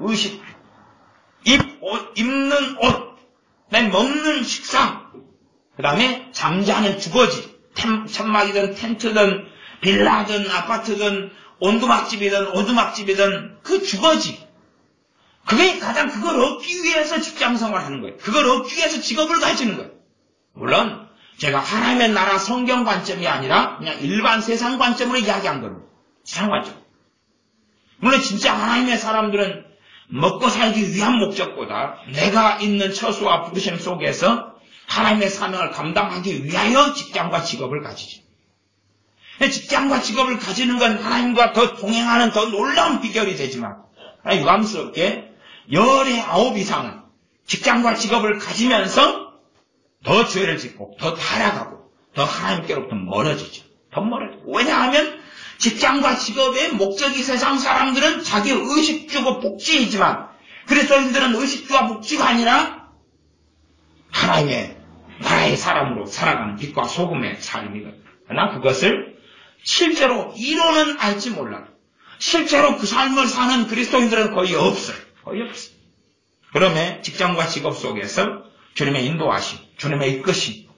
입는 옷, 먹는 식사, 그 다음에 잠자는 주거지. 천막이든 텐트든 빌라든 아파트든 온두막집이든 오두막집이든 그 주거지. 그게 가장 그걸 얻기 위해서 직장생활을 하는 거예요. 그걸 얻기 위해서 직업을 가지는 거예요. 물론 제가 하나님의 나라 성경 관점이 아니라 그냥 일반 세상 관점으로 이야기한 겁니다. 세상 관점. 물론 진짜 하나님의 사람들은 먹고 살기 위한 목적보다 내가 있는 처수와 부르심 속에서 하나님의 사명을 감당하기 위하여 직장과 직업을 가지죠. 직장과 직업을 가지는 건 하나님과 더 동행하는 더 놀라운 비결이 되지만 유감스럽게 19 이상은 직장과 직업을 가지면서 더 죄를 짓고 더 타락하고 더 하나님께로부터 멀어지죠. 더 멀어지죠. 왜냐하면 직장과 직업의 목적이 세상 사람들은 자기 의식주고 복지이지만 그리스도인들은 의식주와 복지가 아니라 하나님의 나라의 사람으로 살아가는 빛과 소금의 삶이거든요. 그러나 그것을 실제로 이론은 알지 몰라도 실제로 그 삶을 사는 그리스도인들은 거의 없어요. 그러면 직장과 직업 속에서 주님의 인도하심, 주님의 이끄심을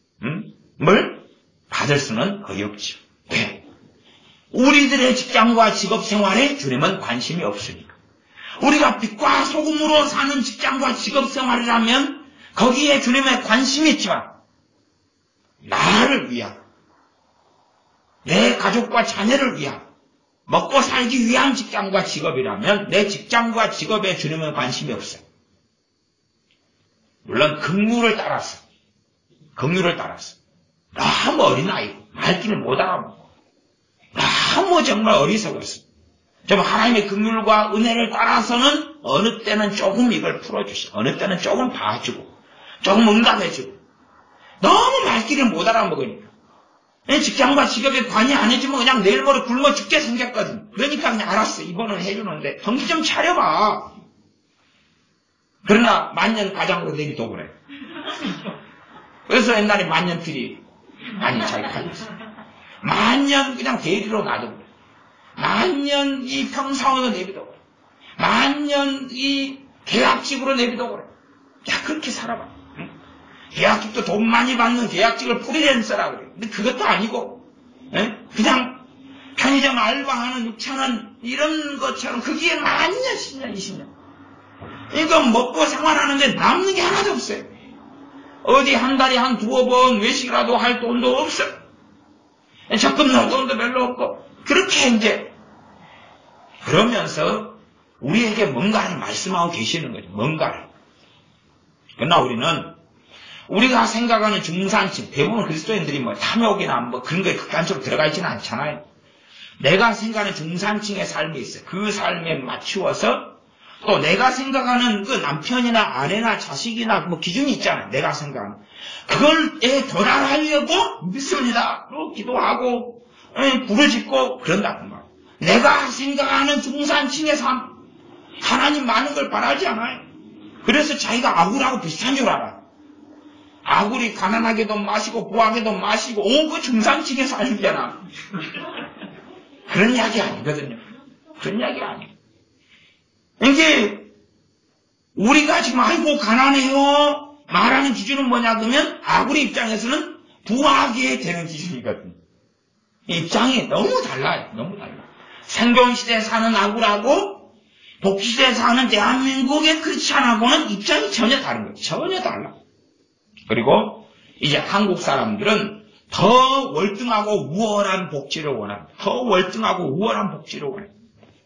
받을 수는 거의 없죠. 왜? 우리들의 직장과 직업 생활에 주님은 관심이 없으니까. 우리가 빛과 소금으로 사는 직장과 직업 생활이라면 거기에 주님의 관심이 있지만 나를 위한, 내 가족과 자녀를 위한, 먹고 살기 위한 직장과 직업이라면 내 직장과 직업에 주님은 관심이 없어요. 물론 긍휼을 따라서 너무 어린아이고 말귀를 못 알아먹고 너무 정말 어리석었어. 좀 하나님의 긍휼과 은혜를 따라서는 어느 때는 조금 이걸 풀어주시고 어느 때는 조금 봐주고 조금 응답해주고 너무 말귀를 못 알아먹으니까 직장과 직업에 관여 안 해주면 그냥 내일 모레 굶어 죽게 생겼거든. 그러니까 그냥 알았어. 이번은 해주는데 정신 좀 차려봐. 그러나 만년 가장으로 내비도 그래. 그래서 옛날에 만년필이 잘 팔렸어. 만년 그냥 대리로 놔두고 그래. 만년 이 평사원으로 내비도 그래. 만년 이 계약직으로 내비도 그래. 야 그렇게 살아봐. 응? 계약직도 돈 많이 받는 계약직을 프리랜서라 그래. 근데 그것도 아니고 그냥 편의점 알바하는 6,000원 이런 것처럼 그게 만년 10년 20년. 그러니까 먹고 생활하는데 남는 게 하나도 없어요. 어디 한 달에 한 2번 외식이라도 할 돈도 없어요. 적금 넣을 돈도 별로 없고 그렇게 이제 그러면서 우리에게 뭔가를 말씀하고 계시는 거죠. 뭔가를. 그러나 우리가 생각하는 중산층 대부분 그리스도인들이 탐욕이나 그런 거에 극단적으로 들어가 있지는 않잖아요. 내가 생각하는 중산층의 삶이 있어요. 그 삶에 맞추어서 또 내가 생각하는 그 남편이나 아내나 자식이나 기준이 있잖아요. 내가 생각하는. 그걸에 도달하려고 믿습니다. 기도하고, 부르짖고, 그런다는 말이에요. 내가 생각하는 중산층의 삶. 하나님 많은 걸 바라지 않아요. 그래서 자기가 아굴하고 비슷한 줄 알아요. 아굴이 가난하게도 마시고, 부하게도 마시고, 그 중산층의 삶이잖아. 그런 이야기 아니거든요. 그런 이야기 아니에요. 이게 우리가 지금 아이고 가난해요 말하는 기준은 뭐냐 그러면 아구리 입장에서는 부하게 되는 기준이거든요. 입장이 너무 달라요. 너무 달라. 생존시대에 사는 아구라고 복지시대에 사는 대한민국의 크리스찬하고는 입장이 전혀 다른 거예요. 전혀 달라. 그리고 이제 한국 사람들은 더 월등하고 우월한 복지를 원합니다. 더 월등하고 우월한 복지를 원합니다.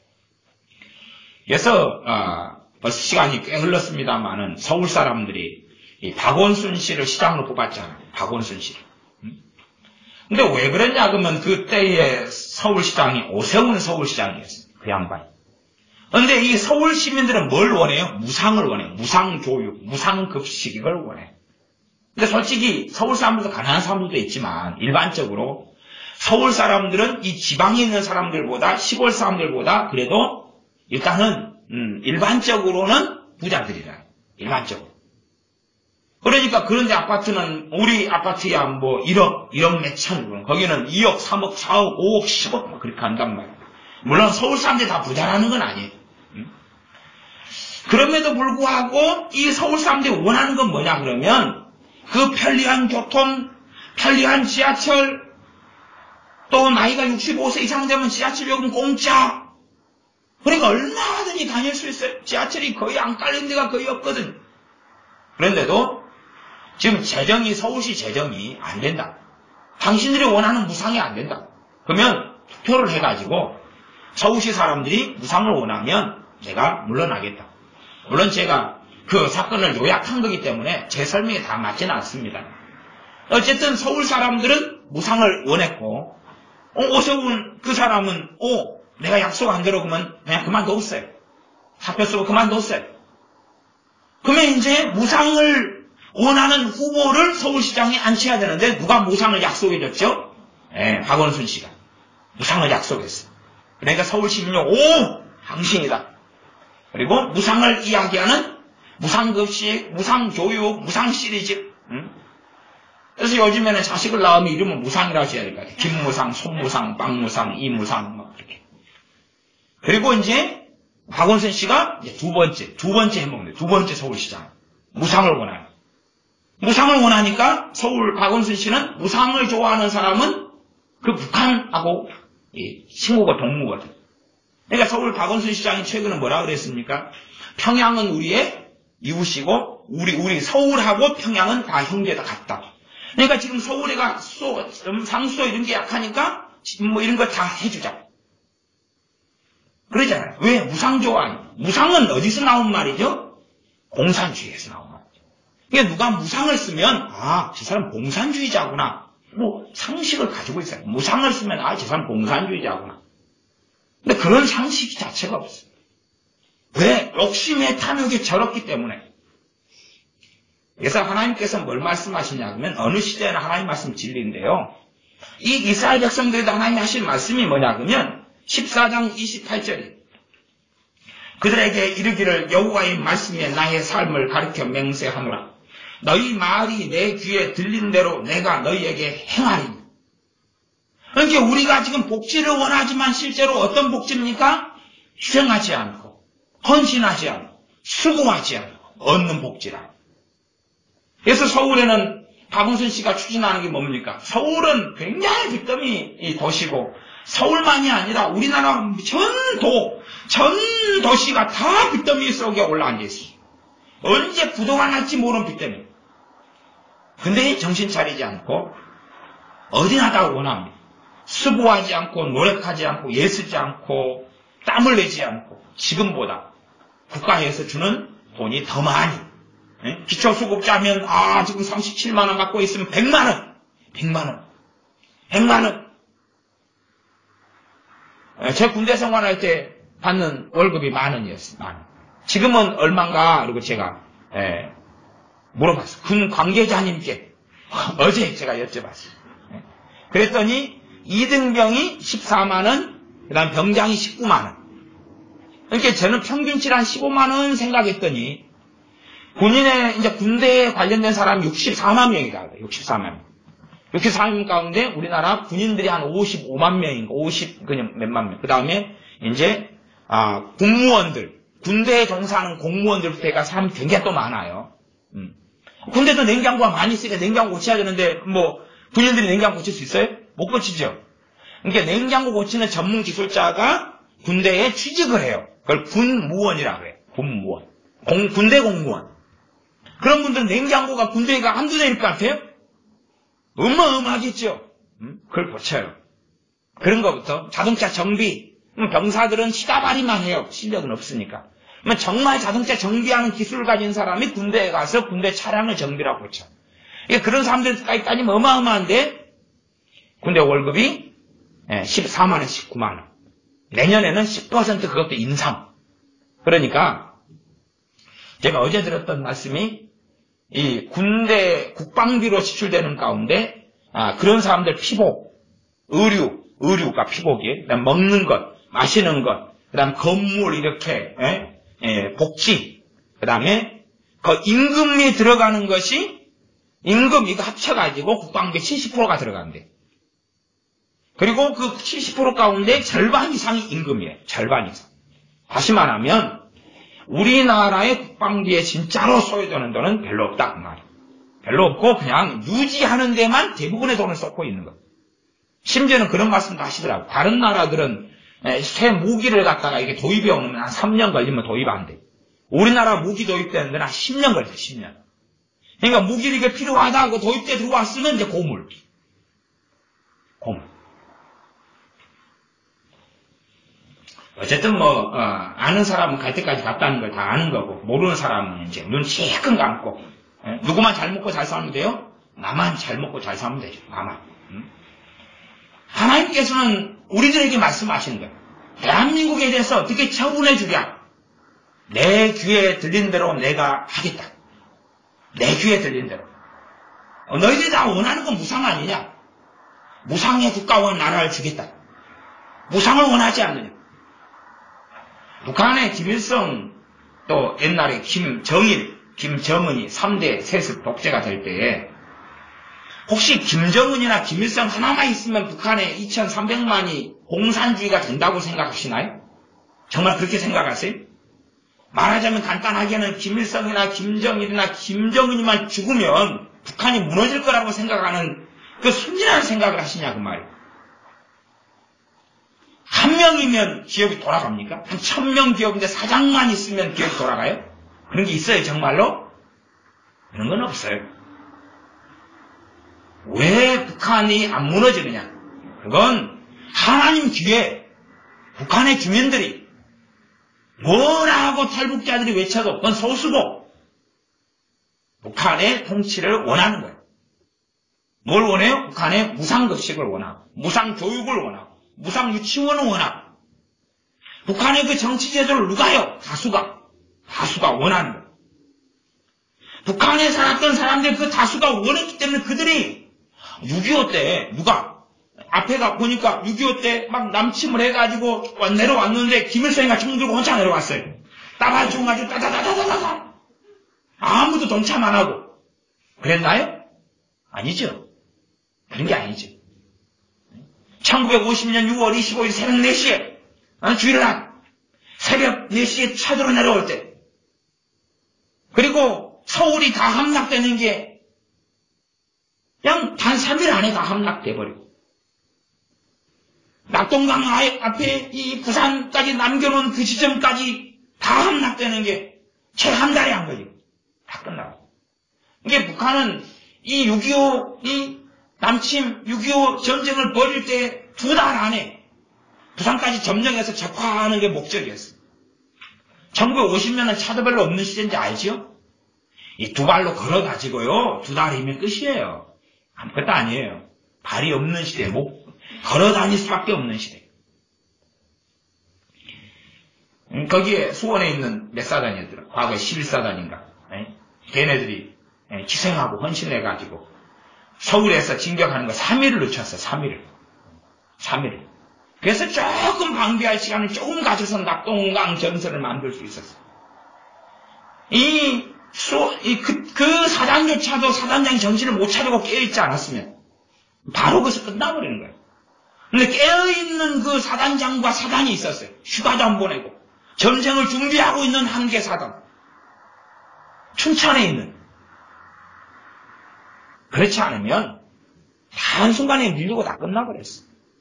그래서 벌써 시간이 꽤 흘렀습니다만은 서울 사람들이 이 박원순 씨를 시장으로 뽑았잖아요. 박원순 씨를. 근데 왜 그랬냐 그러면 그때의 서울시장이 오세훈 서울시장이었어요. 그 양반이. 그런데 이 서울 시민들은 뭘 원해요? 무상을 원해요. 무상교육, 무상급식 이걸 원해요. 근데 솔직히 서울 사람들도 가난한 사람들도 있지만 일반적으로 서울 사람들은 이 지방에 있는 사람들보다 시골 사람들보다 그래도 일단은 일반적으로는 부자들이라. 일반적으로. 그러니까 그런데 아파트는 우리 아파트야 뭐 1억 몇천, 거기는 2억, 3억, 4억, 5억, 10억 막 그렇게 한단 말이에요. 물론 서울 사람들이 다 부자라는 건 아니에요. 그럼에도 불구하고 이 서울 사람들이 원하는 건 뭐냐 그러면 그 편리한 교통, 편리한 지하철, 또 나이가 65세 이상 되면 지하철 요금 공짜. 그러니까 얼마든지 다닐 수 있어요. 지하철이 거의 안 깔린 데가 거의 없거든. 그런데도 지금 서울시 재정이 안 된다. 당신들이 원하는 무상이 안 된다. 그러면 투표를 해가지고 서울시 사람들이 무상을 원하면 제가 물러나겠다. 물론 제가 그 사건을 요약한 거기 때문에 제 설명이 다 맞지는 않습니다. 어쨌든 서울 사람들은 무상을 원했고 오세훈 그 사람은 내가 약속 안 들어오면 그냥 그만뒀어요. 사표 쓰고 그만뒀어요. 그러면 이제 무상을 원하는 후보를 서울시장에 앉혀야 되는데 누가 무상을 약속해줬죠? 박원순 씨가 무상을 약속했어. 그러니까 서울시민이 당신이다. 그리고 무상을 이야기하는 무상급식, 무상교육, 무상시리즈. 그래서 요즘에는 자식을 낳으면 이름은 무상이라 하셔야 될 것 같아요. 김무상, 손무상, 빵무상, 이무상 막 그렇게. 그리고 이제 박원순 씨가 이제 두 번째 해먹는 두 번째 서울시장 무상을 원하는. 무상을 원하니까 서울 박원순 씨는 무상을 좋아하는 사람은 그 북한하고 친구가 동무거든. 그러니까 서울 박원순 시장이 최근에 뭐라 그랬습니까? 평양은 우리의 이웃이고 우리 서울하고 평양은 다 형제다 같다. 그러니까 지금 서울에가 상수도 이런 게 약하니까 뭐 이런 거 다 해주자. 그러잖아요. 왜 무상 좋아하냐? 무상은 어디서 나온 말이죠? 공산주의에서 나온 말이죠. 그러니까 누가 무상을 쓰면 저 사람 공산주의자구나. 뭐 상식을 가지고 있어요. 무상을 쓰면 저 사람 공산주의자구나. 근데 그런 상식 자체가 없어요. 왜? 욕심의 탐욕이 저렇기 때문에. 그래서 하나님께서 뭘 말씀하시냐 하면 어느 시대나 하나님 말씀 진리인데요. 이 이스라엘 백성들에도 하나님이 하신 말씀이 뭐냐 하면 14장 28절이 그들에게 이르기를 여호와의 말씀에 나의 삶을 가르쳐 맹세하노라. 너희 말이 내 귀에 들린 대로 내가 너희에게 행하리니. 그러니까 우리가 지금 복지를 원하지만 실제로 어떤 복지입니까? 희생하지 않고 헌신하지 않고 수고하지 않고 얻는 복지라. 그래서 서울에는 박원순 씨가 추진하는 게 뭡니까? 서울은 굉장히 빚더미 도시고 서울만이 아니라 우리나라 전 도시가 다 빚더미 속에 올라앉아 있어요. 언제 부도가 날지 모르는 빚더미. 근데 정신 차리지 않고 어디나다 원합니다. 수고하지 않고 노력하지 않고 애쓰지 않고 땀을 내지 않고 지금보다 국가에서 주는 돈이 더 많이. 기초수급자 하면 지금 37만 원 갖고 있으면 100만 원. 제 군대 생활할 때 받는 월급이 10,000원이었어요. 10,000원. 지금은 얼마인가? 그리고 제가 물어봤어요. 군 관계자님께 어제 제가 여쭤봤어요. 그랬더니 2등병이 14만 원, 그 다음 병장이 19만 원. 그러니까 저는 평균치를 한 15만 원 생각했더니 이제 군대에 관련된 사람이 64만 명이다. 64만 명. 64만 명 가운데 우리나라 군인들이 한 55만 명인가, 그냥 몇만 명. 그 다음에 이제 공무원들, 군대에 종사하는 공무원들부터 사람이 굉장히 또 많아요. 군대도 냉장고가 많이 있으니까 냉장고 고쳐야 되는데 뭐 군인들이 냉장고 고칠 수 있어요? 못 고치죠. 그러니까 냉장고 고치는 전문 기술자가 군대에 취직을 해요. 그걸 군무원이라고 해요. 군무원. 군대 공무원. 그런 분들은 냉장고가 군대가 한두 대일 것 같아요? 어마어마하겠죠. 그걸 고쳐요. 그런 것부터 자동차 정비, 병사들은 시다발이만 해요. 실력은 없으니까. 정말 자동차 정비하는 기술을 가진 사람이 군대에 가서 군대 차량을 정비라고 고쳐. 그런 사람들까지 따지면 어마어마한데 군대 월급이 14만 원, 19만 원. 내년에는 10% 그것도 인상. 그러니까 제가 어제 들었던 말씀이 이 군대 국방비로 지출되는 가운데 그런 사람들 피복, 의류가 피복이에요. 그다음 먹는 것, 마시는 것, 그다음 건물 이렇게 복지, 그다음에 그 임금이 들어가는 것이 임금 이거 합쳐가지고 국방비 70%가 들어간대. 그리고 그 70% 가운데 절반 이상이 임금이에요. 절반 이상. 다시 말하면 우리나라의 국방비에 진짜로 소요되는 돈은 별로 없다 그 말이에요. 별로 없고 그냥 유지하는 데만 대부분의 돈을 쏟고 있는 거예요. 심지어는 그런 말씀도 하시더라고요. 다른 나라들은 새 무기를 갖다가 이게 도입해 오면 한 3년 걸리면 도입 안 돼. 우리나라 무기 도입되는 데는 한 10년 걸려요. 10년. 그러니까 무기를 이게 필요하다 그 도입돼 들어왔으면 이제 고물. 어쨌든 아는 사람은 갈 때까지 갔다는 걸 다 아는 거고, 모르는 사람은 이제 눈 찔끔 감고, 누구만 잘 먹고 잘 살면 돼요? 나만 잘 먹고 잘 살면 되죠. 나만. 하나님께서는 우리들에게 말씀하시는 거예요. 대한민국에 대해서 어떻게 처분해 주랴? 내 귀에 들린 대로 내가 하겠다. 내 귀에 들린 대로. 너희들이 다 원하는 건 무상 아니냐? 무상의 국가와 나라를 주겠다. 무상을 원하지 않느냐? 북한의 김일성 또 옛날에 김정일, 김정은이 3대 세습 독재가 될 때에 혹시 김정은이나 김일성 하나만 있으면 북한의 2300만이 공산주의가 된다고 생각하시나요? 정말 그렇게 생각하세요? 말하자면 간단하게는 김일성이나 김정일이나 김정은이만 죽으면 북한이 무너질 거라고 생각하는 그 순진한 생각을 하시냐 그 말이에요. 한 명이면 기업이 돌아갑니까? 한 1000명 기업인데 사장만 있으면 기업이 돌아가요? 그런 게 있어요 정말로? 그런 건 없어요. 왜 북한이 안 무너지느냐? 그건 하나님 뒤에 북한의 주민들이 뭐라고 탈북자들이 외쳐도 그건 소수고 북한의 통치를 원하는 거예요. 뭘 원해요? 북한의 무상급식을 원하고 무상교육을 원하고 무상유치원을 원하고 북한의 그 정치제도를 누가요? 다수가 원하는 거예요. 북한에 살았던 사람들 그 다수가 원했기 때문에 그들이 6.25 때 앞에가 보니까 6.25 때 막 남침을 해가지고 내려왔는데 김일성이가 총 들고 혼자 내려왔어요. 따발총 가지고 따다다다다다 아무도 동참 안 하고 그랬나요? 아니죠. 그런 게 아니죠. 1950년 6월 25일 새벽 4시에 주일날 새벽 4시에 차도로 내려올 때 그리고 서울이 다 함락되는 게 그냥 단 3일 안에 다 함락돼버리고 낙동강 앞에 이 부산까지 남겨놓은 그 지점까지 다 함락되는 게 채 한 달에 한 거지. 다 끝나고. 이게 북한은 이 6.25 이 남침 6.25 전쟁을 벌일 때 2달 안에 부산까지 점령해서 적화하는 게 목적이었어. 1950년은 차도 별로 없는 시대인지 알죠? 이 2발로 걸어가지고요 2달이면 끝이에요. 아무것도 아니에요. 발이 없는 시대, 걸어 다닐 수밖에 없는 시대. 거기에 수원에 있는 몇 사단이었더라. 과거에 11사단인가. 걔네들이 희생하고 헌신해가지고 서울에서 진격하는 거 3일을 늦췄어. 3일을. 그래서 조금 방비할 시간을 조금 가져서 낙동강 전선을 만들 수 있었어. 그 사단조차도 사단장이 정신을 못 차리고 깨어있지 않았으면 바로 거기서 끝나버리는 거예요. 근데 깨어있는 그 사단장과 사단이 있었어요. 휴가도 안 보내고 전쟁을 준비하고 있는 한 개 사단. 춘천에 있는. 그렇지 않으면 한순간에 밀리고 다 끝나버렸어.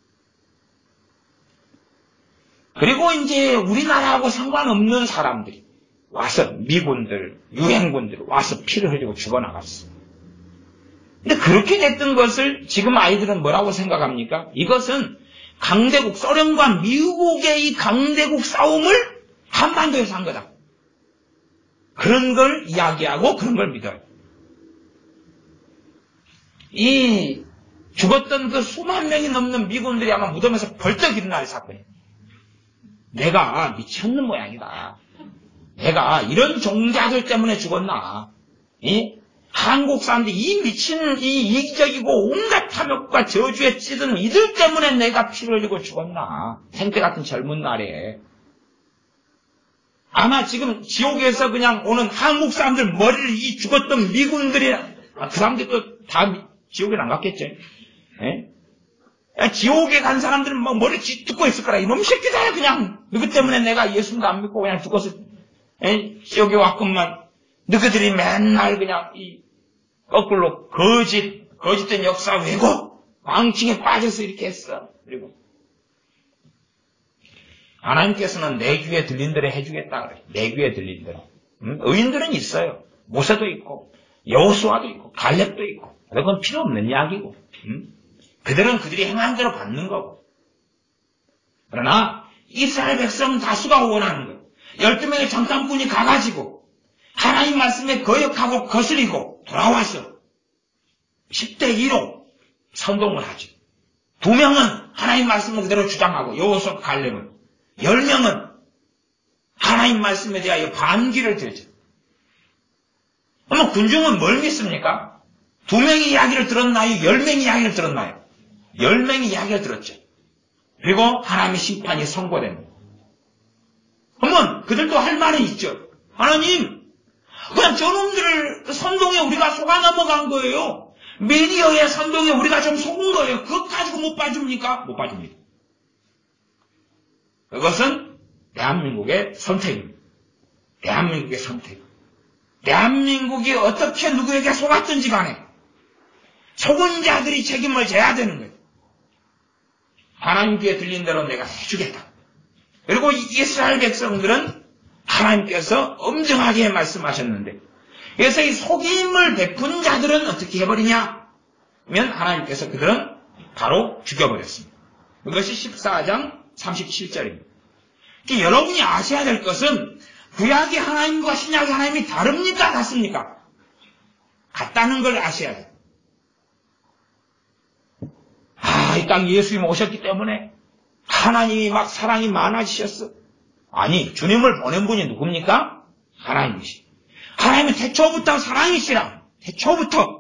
그리고 이제 우리나라하고 상관없는 사람들이 와서 미군들, 유행군들 와서 피를 흘리고 죽어나갔어. 근데 그렇게 됐던 것을 지금 아이들은 뭐라고 생각합니까? 이것은 강대국, 소련과 미국의 이 강대국 싸움을 한반도에서 한 거다. 그런 걸 이야기하고 그런 걸 믿어요. 이 죽었던 그 수만 명이 넘는 미군들이 아마 무덤에서 벌떡 일어날 사건이에요. 내가 미쳤는 모양이다. 내가 이런 종자들 때문에 죽었나? 한국 사람들이 이 미친, 이 이기적이고 온갖 탐욕과 저주에 찌든 이들 때문에 내가 피를 흘리고 죽었나? 생때 같은 젊은 날에. 아마 지금 지옥에서 그냥 오는 한국 사람들 머리를 이 죽었던 미군들이, 그 사람들도 다 지옥에 안 갔겠죠. 지옥에 간 사람들은 막 머리 찢고 있을 거라. 이놈 새끼다, 그냥. 너희 때문에 내가 예수님도 안 믿고 그냥 죽어서, 지옥에 왔건만. 너희들이 맨날 그냥 이 거꾸로 거짓된 역사 왜곡, 광칭에 빠져서 이렇게 했어. 그리고 하나님께서는 내 귀에 들린 대로 해주겠다 그래. 내 귀에 들린 대로. 의인들은 있어요. 모세도 있고 여호수아도 있고 갈렙도 있고. 그건 필요 없는 이야기고. 그들은 그들이 행한 대로 받는 거고. 그러나 이스라엘 백성 다수가 원하는 거예요. 12명의 장단꾼이 가가지고 하나님 말씀에 거역하고 거스리고 돌아와서 10대 2로 선동을 하죠. 2명은 하나님 말씀을 그대로 주장하고 여호수아 갈렙은 10명은 하나님 말씀에 대하여 반기를 들죠. 그러면 군중은 뭘 믿습니까? 2명이 이야기를 들었나요? 10명이 이야기를 들었나요? 10명이 이야기를 들었죠. 그리고 하나님의 심판이 선고됩니다. 그러면 그들도 할 말이 있죠. 하나님, 그냥 저놈들을 선동에 우리가 속아 넘어간 거예요. 미디어의 선동에 우리가 좀 속은 거예요. 그것 가지고 못 봐줍니까? 못 봐줍니다. 그것은 대한민국의 선택입니다. 대한민국의 선택. 대한민국이 어떻게 누구에게 속았든지 간에 속은 자들이 책임을 져야 되는 거예요. 하나님께 들린 대로 내가 해주겠다. 그리고 이스라엘 백성들은 하나님께서 엄정하게 말씀하셨는데, 그래서 이 속임을 베푼 자들은 어떻게 해버리냐? 하면 하나님께서 그들은 바로 죽여버렸습니다. 그것이 14장 37절입니다. 여러분이 아셔야 될 것은 구약의 하나님과 신약의 하나님이 다릅니까? 같습니까? 같다는 걸 아셔야 돼요. 이 땅 예수님이 오셨기 때문에 하나님이 막 사랑이 많아지셨어. 아니, 주님을 보낸 분이 누굽니까? 하나님이시. 하나님은 태초부터 사랑이시라. 태초부터.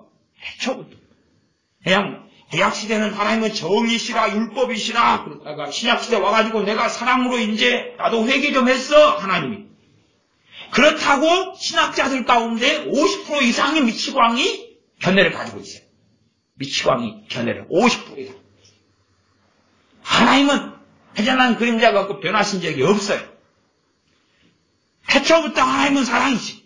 그냥 구약시대는 하나님은 정의시라, 율법이시라. 그러다가 신약시대 와가지고 내가 사랑으로 이제 나도 회개 좀 했어. 하나님이. 그렇다고 신학자들 가운데 50% 이상의 미치광이 견해를 가지고 있어요. 미치광이 견해를 50% 이상. 하나님은 회전한 그림자가 없고 변하신 적이 없어요. 태초부터 하나님은 사랑이시.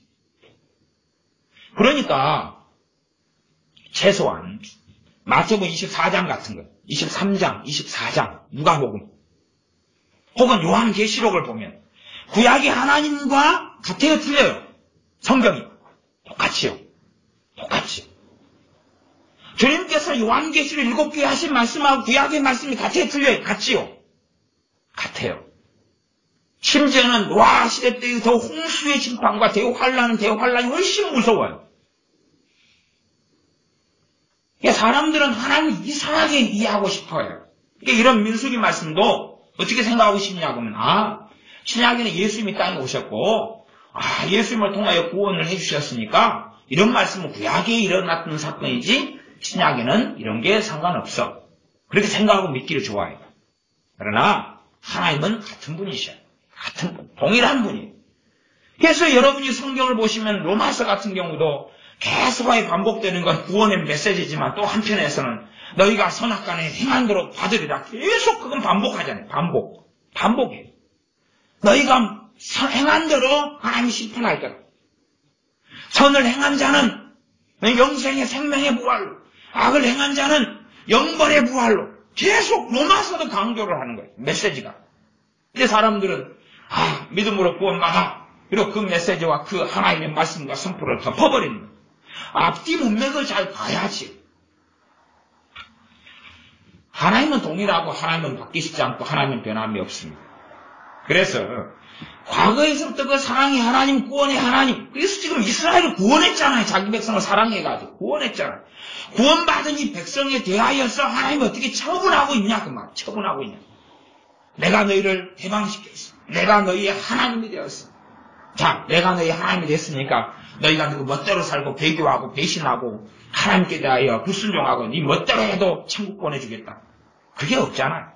그러니까 최소한 마태복음 24장 같은 거, 23장, 24장, 누가복음, 혹은 요한계시록을 보면 구약의 하나님과 같아요, 틀려요? 성경이 똑같이요. 주님께서 요한계시록 7개 하신 말씀하고 구약의 말씀이 같아요, 틀려요? 같아요. 심지어는 노아 시대 때의 더 홍수의 심판과 대환란이 훨씬 무서워요. 사람들은 하나님을 이상하게 이해하고 싶어요. 이런 민수기 말씀도 어떻게 생각하고 싶냐 그러면, 신약에는 예수님이 땅에 오셨고, 예수님을 통하여 구원을 해주셨으니까 이런 말씀은 구약에 일어났던 사건이지 신약에는 이런 게 상관없어. 그렇게 생각하고 믿기를 좋아해요. 그러나 하나님은 같은 분이셔요. 같은 분, 동일한 분이에요. 그래서 여러분이 성경을 보시면 로마서 같은 경우도 계속하게 반복되는 건 구원의 메시지지만 또 한편에서는 너희가 선악간에 행한 대로 받으리라. 계속 그건 반복하잖아요. 반복해요. 너희가 행한 대로 하나님이 심판할 거라. 선을 행한 자는 영생의 생명의 부활로, 악을 행한 자는 영벌의 부활로. 계속 로마서도 강조를 하는 거예요. 메시지가. 근데 사람들은 믿음으로 구원받아. 그리고 그 메시지와 그 하나님의 말씀과 선포를 덮어버리는 거예요. 앞뒤 문맥을 잘 봐야지. 하나님은 동일하고 하나님은 바뀌시지 않고 하나님은 변함이 없습니다. 그래서 과거에서부터 그 사랑의 하나님, 구원의 하나님, 그래서 지금 이스라엘을 구원했잖아요. 자기 백성을 사랑해가지고 구원했잖아요. 구원받은 이 백성에 대하여서 하나님이 어떻게 처분하고 있냐 그 말. 처분하고 있냐. 내가 너희를 해방시켰어. 내가 너희의 하나님이 되었어. 자, 내가 너희 하나님이 됐으니까 너희가 그 멋대로 살고 배교하고 배신하고 하나님께 대하여 불순종하고 네 멋대로 해도 천국 보내주겠다. 그게 없잖아요.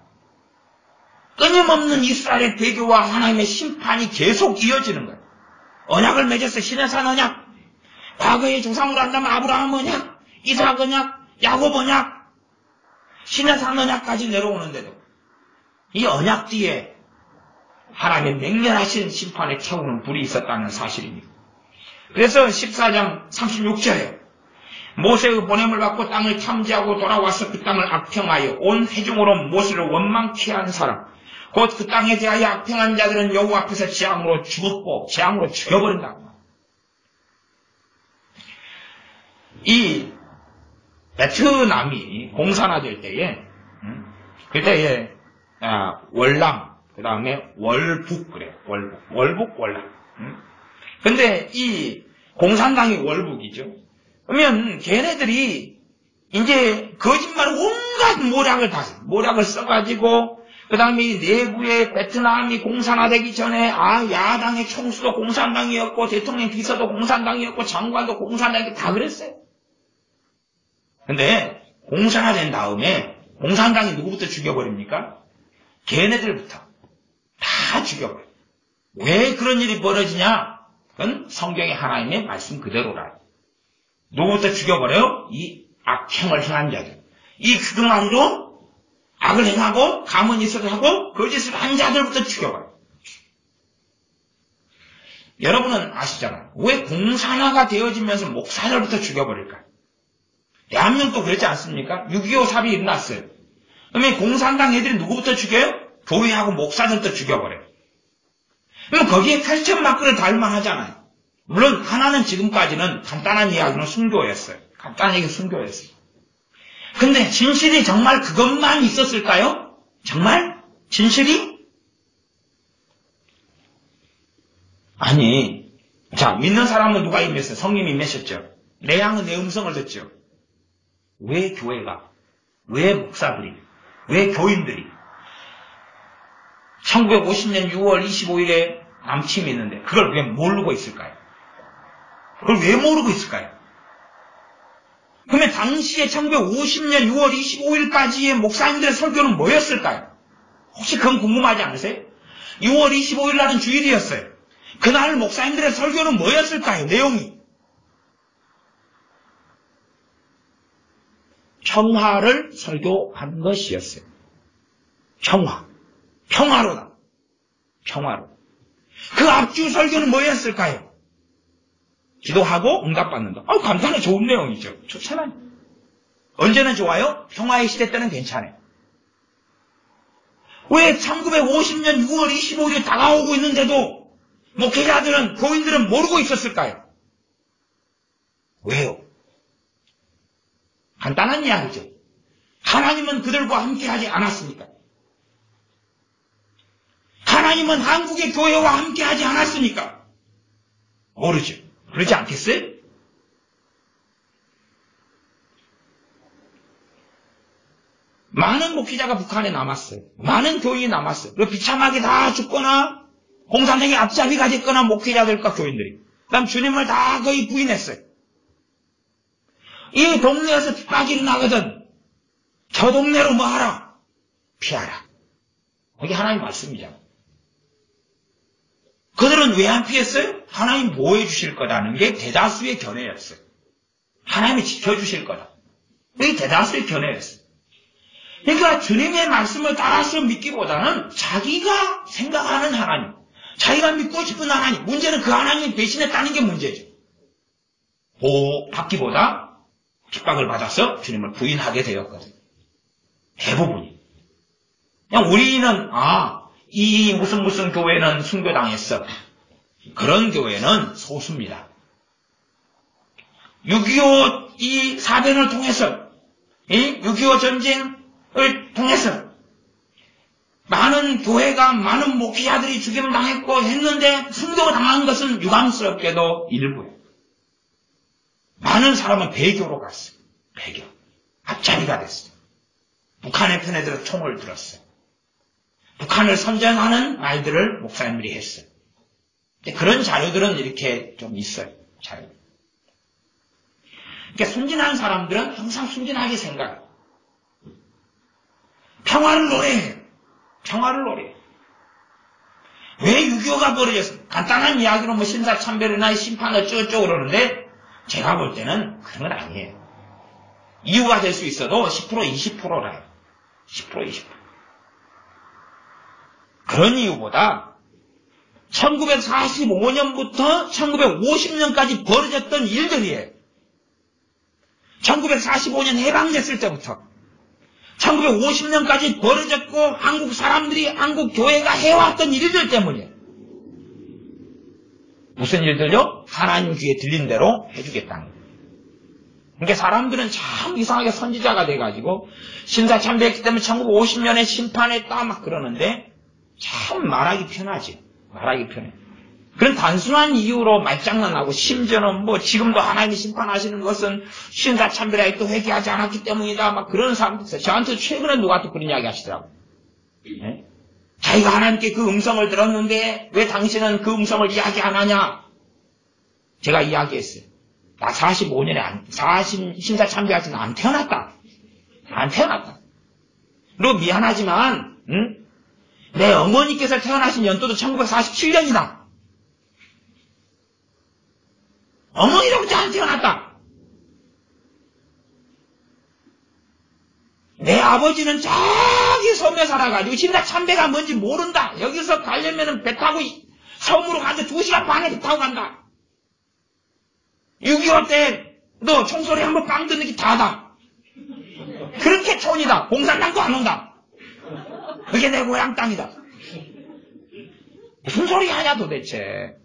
끊임없는 이스라엘의 배교와 하나님의 심판이 계속 이어지는 거예요. 언약을 맺었어. 시내산 언약. 과거의 조상으로 한다면 아브라함 언약, 이삭 언약, 야곱 언약, 시내산 언약까지 내려오는데도 이 언약 뒤에 하나님의 맹렬하신 심판에 태우는 불이 있었다는 사실입니다. 그래서 14장 36절에 모세의 보냄을 받고 땅을 탐지하고 돌아와서 그 땅을 악평하여 온 회중으로 모세를 원망케 한 사람, 곧 그 땅에 대하여 악평한 자들은 여호와 앞에서 재앙으로 죽었고 재앙으로 죽여버린다. 이 베트남이 공산화될 때에 그때에 월남, 그 다음에 월북 그래요. 월북 월남. 근데 이 공산당이 월북이죠. 그러면 걔네들이 이제 거짓말 온갖 모략을 써가지고 그 다음에 내부에 베트남이 공산화되기 전에 야당의 총수도 공산당이었고 대통령 비서도 공산당이었고 장관도 공산당이었고 다 그랬어요. 근데 공산화된 다음에 공산당이 누구부터 죽여버립니까? 걔네들부터 다 죽여버려요. 왜 그런 일이 벌어지냐? 그건 성경의 하나님의 말씀 그대로라. 누구부터 죽여버려요? 이 악행을 행한 자들. 이 그동안도 악을 행하고 가문이설을 하고 거짓을 한 자들부터 죽여버려요. 여러분은 아시잖아요. 왜 공산화가 되어지면서 목사들부터 죽여버릴까요? 대한민국도 그렇지 않습니까? 6.25 사변이 일어났어요. 그러면 공산당 애들이 누구부터 죽여요? 교회하고 목사들부터 죽여버려요. 그럼 거기에 퀘스천 마크를 달만 하잖아요. 물론 하나는 지금까지는 간단한 이야기는 순교였어요. 간단한 얘기 순교였어요. 근데 진실이 정말 그것만 있었을까요? 정말? 진실이? 아니, 자, 믿는 사람은 누가 임했어요? 성님이 임하셨죠. 내 양은 내 음성을 듣죠. 왜 교회가, 왜 목사들이, 왜 교인들이 1950년 6월 25일에 남침이 있는데 그걸 왜 모르고 있을까요? 그걸 왜 모르고 있을까요? 그러면 당시에 1950년 6월 25일까지의 목사님들의 설교는 뭐였을까요? 혹시 그건 궁금하지 않으세요? 6월 25일 날은 주일이었어요. 그날 목사님들의 설교는 뭐였을까요? 내용이. 평화를 설교한 것이었어요. 평화. 평화로다. 평화로. 그 앞주 설교는 뭐였을까요? 기도하고 응답받는다. 간단해 좋은 내용이죠. 좋잖아요. 언제는 좋아요? 평화의 시대 때는 괜찮아요. 왜 1950년 6월 25일이 다가오고 있는데도 목회자들은, 교인들은 모르고 있었을까요? 왜요? 간단한 이야기죠. 하나님은 그들과 함께하지 않았습니까? 하나님은 한국의 교회와 함께하지 않았습니까? 모르죠. 그러지 않겠어요? 많은 목회자가 북한에 남았어요. 많은 교인이 남았어요. 그리고 비참하게 다 죽거나 공산당의 앞잡이가 됐거나 목회자들과 교인들이. 그다음 주님을 다 거의 부인했어요. 이 동네에서 핍박이 일어나거든. 저 동네로 뭐 하라? 피하라. 이게 하나님 말씀이잖아. 그들은 왜 안 피했어요? 하나님 보호해 주실 거라는 게 대다수의 견해였어요. 하나님이 지켜주실 거다. 이게 대다수의 견해였어요. 그러니까 주님의 말씀을 따라서 믿기보다는 자기가 생각하는 하나님, 자기가 믿고 싶은 하나님, 문제는 그 하나님이 배신했다는 게 문제죠. 보호받기보다 핍박을 받아서 주님을 부인하게 되었거든요. 대부분이. 그냥 우리는 이 무슨 교회는 순교당했어. 그런 교회는 소수입니다. 6.25 이 사변을 통해서 6.25 전쟁, 통해서 많은 교회가 많은 목회자들이 죽임을 당했고 했는데 순교가 당한 것은 유감스럽게도 일부예요. 많은 사람은 배교로 갔어요. 배교. 앞자리가 됐어요. 북한의 편에 들어 총을 들었어요. 북한을 선전하는 말들을 목사님들이 했어요. 그런 자료들은 이렇게 좀 있어요. 자료. 그러니까 순진한 사람들은 항상 순진하게 생각해요. 평화를 노래해요. 평화를 노래해요. 왜 6.25가 벌어졌어요? 간단한 이야기로 뭐 신사참배나 심판 어쩌고저쩌고 그러는데 제가 볼 때는 그런 건 아니에요. 이유가 될 수 있어도 10% 20%라요. 10% 20%. 그런 이유보다 1945년부터 1950년까지 벌어졌던 일들이에요. 1945년 해방됐을 때부터 1950년까지 벌어졌고 한국 사람들이 한국 교회가 해왔던 일들 때문이에요. 무슨 일들요? 하나님 귀에 들린 대로 해주겠다는 거예요. 그러니까 사람들은 참 이상하게 선지자가 돼가지고 신사참배했기 때문에 1950년에 심판했다 막 그러는데 참 말하기 편하지. 말하기 편해. 그런 단순한 이유로 말장난하고 심지어는 뭐 지금도 하나님이 심판하시는 것은 신사참배를 아직도 회개하지 않았기 때문이다 막 그런 사람들 있어요. 저한테 최근에 누가 또 그런 이야기 하시더라고요. 네? 자기가 하나님께 그 음성을 들었는데 왜 당신은 그 음성을 이야기 안 하냐? 제가 이야기했어요. 나 45년에 신사참배하지는 안 태어났다. 안 태어났다. 그리고 미안하지만 내 어머니께서 태어나신 연도도 1947년이다. 어머니로부터 안 태어났다. 내 아버지는 저기 섬에 살아가지고 신사참배가 뭔지 모른다. 여기서 가려면 배 타고 섬으로 가서 2시간 반에 배 타고 간다. 6.25 때 너 총소리 한번 빵 듣는 게 다다. 그렇게 촌이다. 공산당도 안 온다. 그게 내 고향 땅이다. 무슨 소리 하냐 도대체.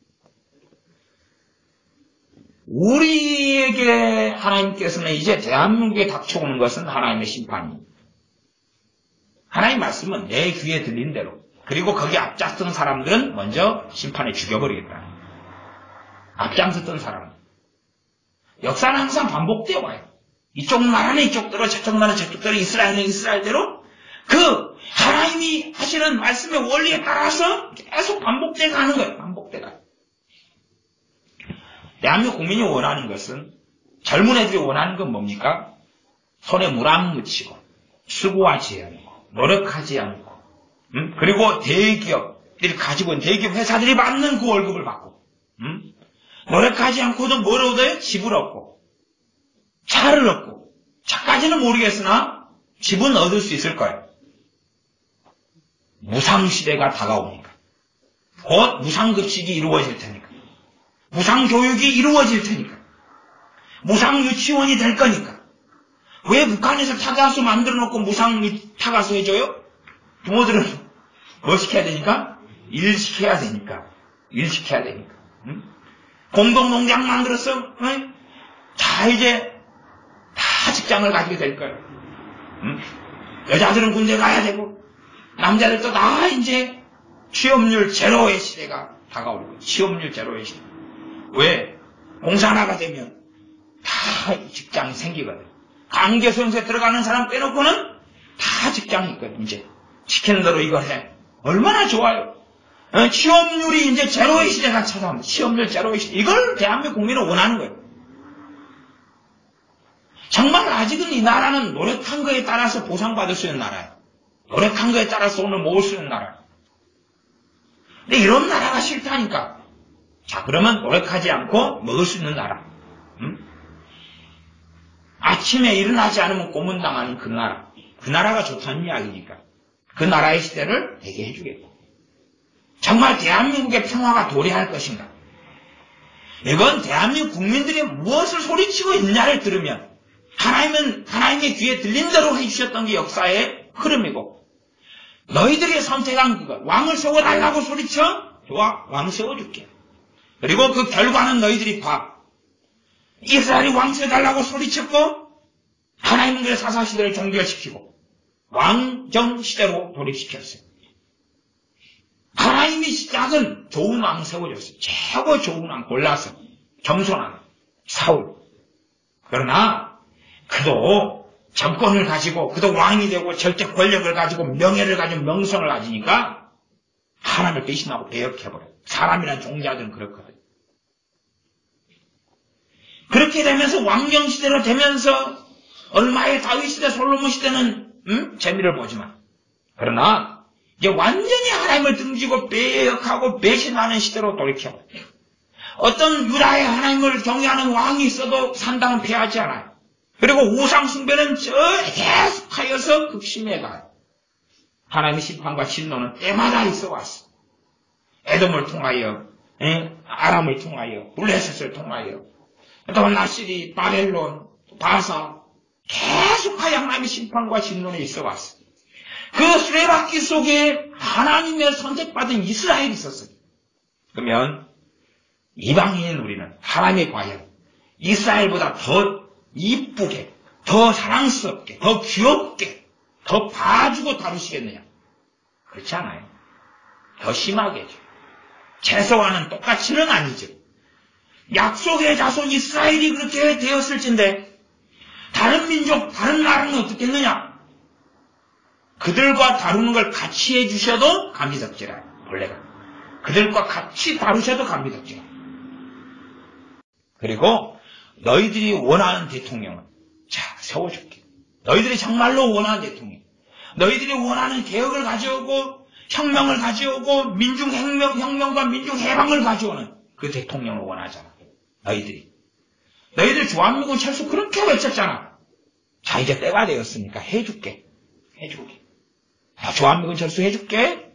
우리에게 하나님께서는 이제 대한민국에 닥쳐오는 것은 하나님의 심판이. 하나님 말씀은 내 귀에 들린 대로. 그리고 거기 앞장섰던 사람들은 먼저 심판에 죽여버리겠다. 앞장섰던 사람. 역사는 항상 반복되어 와요. 이쪽 나라는 이쪽대로 저쪽 나라는 저쪽대로 이스라엘은 이스라엘대로 그 하나님이 하시는 말씀의 원리에 따라서 계속 반복돼 가는 거예요. 반복돼 가요. 대한민국 국민이 원하는 것은 젊은 애들이 원하는 건 뭡니까? 손에 물 안 묻히고 수고하지 않고 노력하지 않고 그리고 대기업들이 가지고 있는 대기업 회사들이 받는 그 월급을 받고 노력하지 않고도 뭘 얻어요? 집을 얻고 차를 얻고 차까지는 모르겠으나 집은 얻을 수 있을 거예요. 무상시대가 다가오니까 곧 무상급식이 이루어질 테니까 무상교육이 이루어질 테니까 무상유치원이 될 거니까 왜 북한에서 타가수 만들어 놓고 무상 타가수 해줘요? 부모들은 뭐 시켜야 되니까? 일 시켜야 되니까 공동농장 만들었어? 자 이제 다 직장을 가지게 될 거예요. 여자들은 군대 가야 되고 남자들도 다 이제 취업률 제로의 시대가 다가올 거예요. 취업률 제로의 시대. 왜? 공산화가 되면 다 직장이 생기거든. 강제수용소에 들어가는 사람 빼놓고는 다 직장이 있거든. 이제 시키는 대로 이걸 해. 얼마나 좋아요. 취업률이 이제 제로의 시대가 찾아옵니다. 취업률 제로의 시대. 이걸 대한민국 국민은 원하는 거예요. 정말 아직은 이 나라는 노력한 거에 따라서 보상받을 수 있는 나라예요. 노력한 거에 따라서 돈을 모을 수 있는 나라예요. 근데 이런 나라가 싫다니까. 자, 그러면 노력하지 않고 먹을 수 있는 나라. 아침에 일어나지 않으면 고문당하는 그 나라. 그 나라가 좋다는 이야기니까. 그 나라의 시대를 되게 해주겠고. 정말 대한민국의 평화가 도래할 것인가? 이건 대한민국 국민들이 무엇을 소리치고 있느냐를 들으면 하나님은 하나님의 귀에 들린 대로 해주셨던 게 역사의 흐름이고 너희들이 선택한 그것 왕을 세워달라고 소리쳐? 좋아, 왕 세워줄게. 그리고 그 결과는 너희들이 봐. 이스라엘이 왕 세워달라고 소리쳤고 하나님은 그의 사사시대를 종결시키고 왕정 시대로 돌입시켰어요. 하나님이 작은 좋은 왕 세워줬어요. 최고 좋은 왕 골라서 겸손한 사울. 그러나 그도 정권을 가지고 그도 왕이 되고 절대 권력을 가지고 명예를 가지고 명성을 가지니까 하나님을 배신하고 배역해버려요. 사람이란 종자들은 그렇거든요. 그렇게 되면서 왕정 시대로 되면서 얼마의 다윗 시대 솔로몬 시대는 재미를 보지만 그러나 이제 완전히 하나님을 등지고 배역하고 배신하는 시대로 돌이켜버려요. 어떤 유다의 하나님을 경외하는 왕이 있어도 산당은 피하지 않아요. 그리고 우상 숭배는 계속하여서 극심해 가요. 하나님의 심판과 진노는 때마다 있어 왔어. 에돔을 통하여, 아람을 통하여, 블레셋을 통하여, 또 나시리, 바벨론, 바사, 계속하여 하나님의 심판과 진노는 있어 왔어. 그 수레바퀴 속에 하나님의 선택받은 이스라엘이 있었어요. 그러면 이방인인 우리는 하나님의 과연 이스라엘보다 더 이쁘게, 더 사랑스럽게, 더 귀엽게, 더 봐주고 다루시겠느냐? 그렇지 않아요. 더 심하게죠. 최소한은 똑같이는 아니죠. 약속의 자손 이스라엘이 그렇게 되었을진데 다른 민족, 다른 나라는 어떻겠느냐? 그들과 다루는 걸 같이 해주셔도 감리덕지라. 본래가 그들과 같이 다루셔도 감리덕지라. 그리고 너희들이 원하는 대통령은 자 세워줄게. 너희들이 정말로 원하는 대통령, 너희들이 원하는 개혁을 가져오고 혁명을 가져오고 혁명과 민중해방을 가져오는 그 대통령을 원하잖아. 너희들 주한미군 철수 그렇게 외쳤잖아. 자 이제 때가 되었으니까 해줄게. 주한미군 철수 해줄게.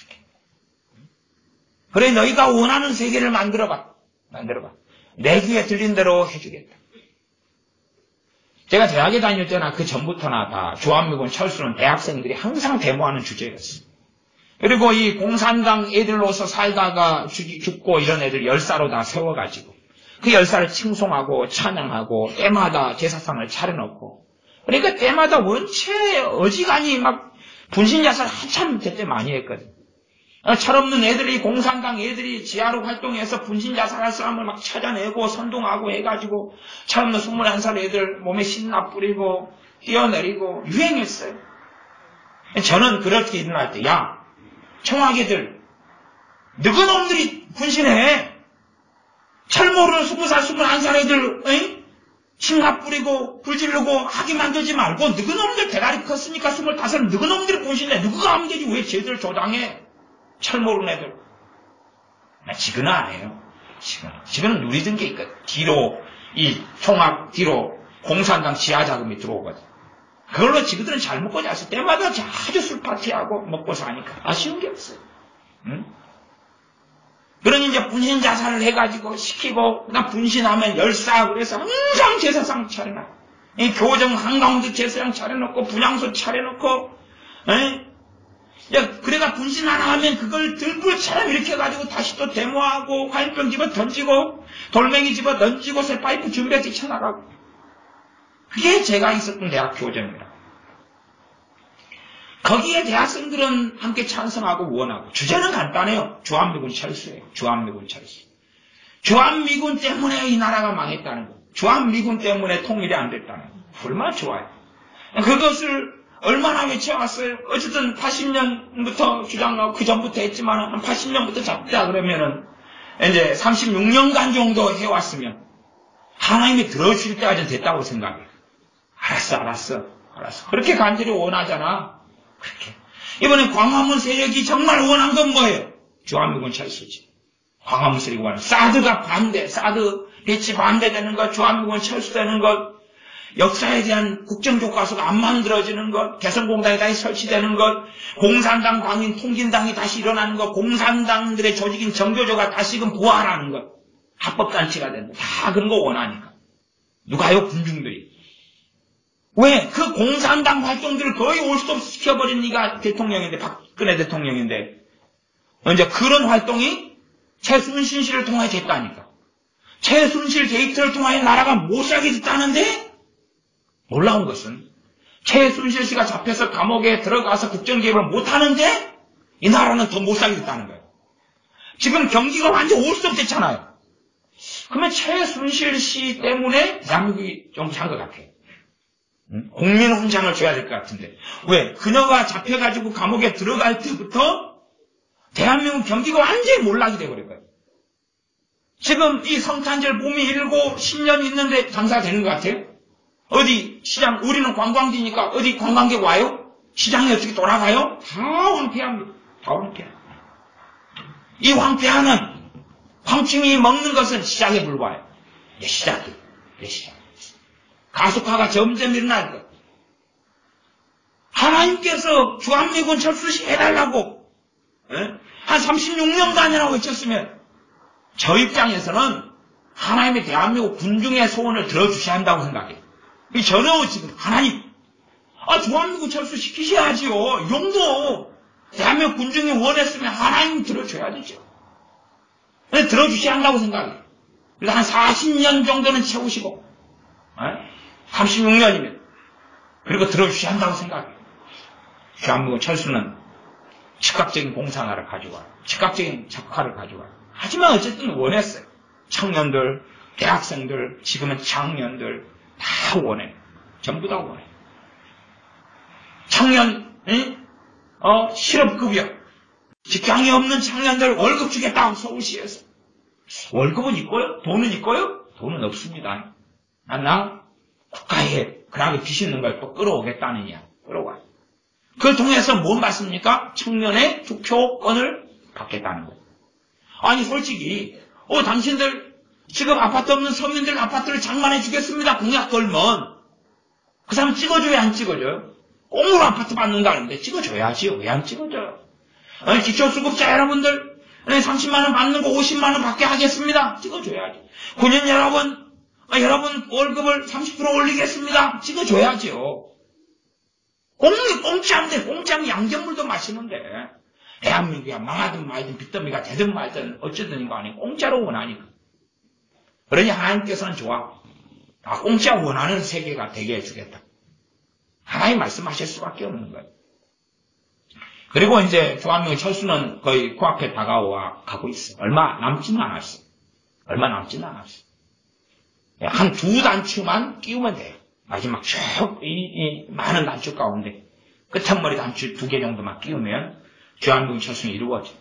그래 너희가 원하는 세계를 만들어봐. 내 귀에 들린 대로 해주겠다. 제가 대학에 다닐 때나 그 전부터나 다 주한미군 철수는 대학생들이 항상 데모하는 주제였어요. 그리고 이 공산당 애들로서 살다가 죽고 이런 애들 열사로 다 세워가지고 그 열사를 칭송하고 찬양하고 때마다 제사상을 차려놓고 그러니까 때마다 원체 어지간히 막 분신자살 한참 그때 많이 했거든. 철없는 애들이 공산당 애들이 지하로 활동해서 분신자살할 사람을 막 찾아내고 선동하고 해가지고 철없는 21살 애들 몸에 신나 뿌리고 뛰어내리고 유행했어요. 저는 그렇게 일어날 때 야 청와기들 너희 놈들이 분신해. 철 모르는 20살 21살 애들 신나 뿌리고 불 지르고 하게 만들지 말고 너희 놈들 대가리 컸으니까 25 너희 놈들이 분신해. 누가 하면 되지 왜 쟤들 조장해. 철 모르는 애들. 지금은 안 해요. 지금은 누리던 게 있거든. 뒤로, 이 총학 뒤로 공산당 지하 자금이 들어오거든. 그걸로 지그들은 잘 먹고 잤을 때마다 아주 술 파티하고 먹고 사니까 아쉬운 게 없어요. 응? 그러니 이제 분신 자살을 해가지고 시키고, 그다음 분신하면 열사, 그래서 항상 제사상 차려놔. 이 교정 한가운데 제사상 차려놓고, 분향소 차려놓고, 야, 그래가 분신 하나 하면 그걸 들불처럼 이렇게 해가지고 다시 또 데모하고, 화염병 집어 던지고, 돌멩이 집어 던지고, 새 파이프 준비해 뛰쳐나가고. 그게 제가 있었던 대학 교정이라. 거기에 대학생들은 함께 찬성하고 원하고, 주제는 간단해요. 주한미군 철수예요. 주한미군 철수. 주한미군 때문에 이 나라가 망했다는 거. 주한미군 때문에 통일이 안 됐다는 거. 얼마나 좋아요. 그것을 얼마나 외쳐왔어요. 어쨌든 80년부터 주장하고 그 전부터 했지만 한 80년부터 잡자 그러면은 이제 36년간 정도 해왔으면 하나님이 들어주실 때까지 됐다고 생각해요. 알았어. 그렇게 간절히 원하잖아. 그렇게. 이번에 광화문 세력이 정말 원한 건 뭐예요? 주한미군 철수지. 광화문 세력이 원하는 사드가 반대, 사드 배치 반대되는 것, 주한미군 철수되는 것, 역사에 대한 국정교과서가 안 만들어지는 것, 개성공단이 다시 설치되는 것, 공산당 광인 통진당이 다시 일어나는 것, 공산당들의 조직인 정교조가 다시금 부활하는 것, 합법단체가 되는 것, 다 그런 거 원하니까. 누가요? 군중들이. 왜? 그 공산당 활동들을 거의 올 수도 없이 시켜버린 네가 대통령인데, 박근혜 대통령인데, 이제 그런 활동이 최순실 씨를 통해 됐다니까. 최순실 데이트를 통하여 나라가 못 살게 됐다는데, 놀라운 것은 최순실 씨가 잡혀서 감옥에 들어가서 국정개혁을 못하는데 이 나라는 더 못 살겠다는 거예요. 지금 경기가 완전 올스톱됐잖아요. 그러면 최순실 씨 때문에 대한민국이 좀 산 것 같아요. 국민 훈장을 줘야 될 것 같은데. 왜? 그녀가 잡혀가지고 감옥에 들어갈 때부터 대한민국 경기가 완전히 몰락이 돼버릴 거예요. 지금 이 성탄절 봄이 일고 10년 있는데 장사가 되는 것 같아요? 어디 시장, 우리는 관광지니까 어디 관광객 와요? 시장이 어떻게 돌아가요? 다 황폐합니다. 다 황폐. 이 황폐하는 황충이 먹는 것은 시작에 불과해요. 이제 시작. 가속화가 점점 일어날 것. 하나님께서 주한미군 철수시 해달라고 한 36년간이라고 외쳤으면 저 입장에서는 하나님의 대한민국 군중의 소원을 들어주셔야 한다고 생각해요. 저는 지금 하나님 주한미군 철수시키셔야지요. 용도 대한민국 군중이 원했으면 하나님 들어줘야 되죠. 들어주셔야 한다고 생각해요. 그래서 한 40년 정도는 채우시고 36년이면 그리고 들어주셔야 한다고 생각해요. 주한미군 철수는 즉각적인 공산화를 가져와요. 즉각적인 적화를 가져와요. 하지만 어쨌든 원했어요. 청년들, 대학생들, 지금은 장년들 다 원해요. 전부 다 원해요. 청년, 실업급여, 직장이 없는 청년들 월급 주겠다고 서울시에서. 월급은 있고요? 돈은 있고요? 돈은 없습니다. 나 국가에 그렇게 빚 있는 걸 또 끌어오겠다느냐. 끌어와요. 그걸 통해서 뭔 받습니까? 청년의 투표권을 받겠다는 거예요. 아니 솔직히 당신들 지금 아파트 없는 서민들 아파트를 장만해 주겠습니다. 공약 걸면 그 사람 찍어줘야 안 찍어줘요? 꽁으로 아파트 받는다는데 찍어줘야지요. 왜 안 찍어줘요? 기초수급자 여러분들 30만 원 받는 거 50만 원 받게 하겠습니다. 찍어줘야지. 군인 여러분 월급을 30% 올리겠습니다. 찍어줘야지요. 공짜인데 공짜면 양전물도 마시는데 대한민국이야 망하든 말든 빚더미가 되든 말든 어쨌든 이거 아니고 공짜로 원하니까. 그러니 하나님께서는 좋아. 공짜 원하는 세계가 되게 해주겠다. 하나님 말씀하실 수밖에 없는 거예요. 그리고 이제 주한미군 철수는 거의 코앞에 다가와 가고 있어요. 얼마 남지는 않았어요. 한 두 단추만 끼우면 돼요. 마지막 쭉 이 많은 단추 가운데 끝머리 단추 2개 정도만 끼우면 주한미군 철수는 이루어져요.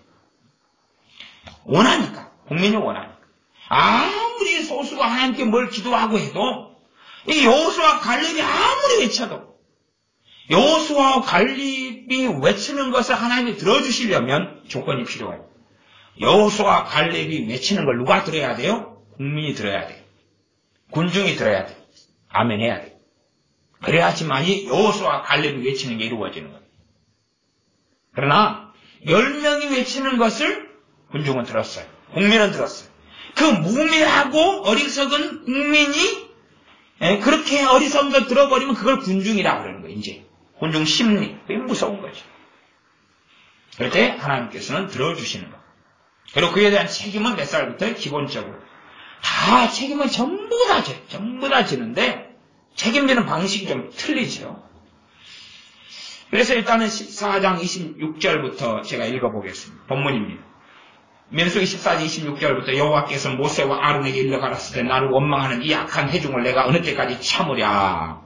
원하니까. 국민이 원하니까. 아무리 소수가 하나님께 뭘 기도하고 해도 이 여호수아 갈렙이 아무리 외쳐도 여호수아 갈렙이 외치는 것을 하나님이 들어주시려면 조건이 필요해요. 여호수아 갈렙이 외치는 걸 누가 들어야 돼요? 국민이 들어야 돼요. 군중이 들어야 돼요. 아멘 해야 돼요. 그래야지만이 여호수아 갈렙이 외치는 게 이루어지는 거예요. 그러나 10명이 외치는 것을 군중은 들었어요. 국민은 들었어요. 그 무미하고 어리석은 국민이 그렇게 어리석은 걸 들어버리면 그걸 군중이라고 그러는 거예요. 이제 군중 심리, 그게 무서운 거죠. 그럴 때 하나님께서는 들어주시는 거예요. 그리고 그에 대한 책임은 몇 살부터 기본적으로 다 책임은 전부 다 지는데 책임지는 방식이 좀 틀리죠. 그래서 일단은 14장 26절부터 제가 읽어보겠습니다. 본문입니다. 민수기 14장 26절부터 여호와께서 모세와 아론에게 일러 가라사대 나를 원망하는 이 악한 회중을 내가 어느 때까지 참으랴.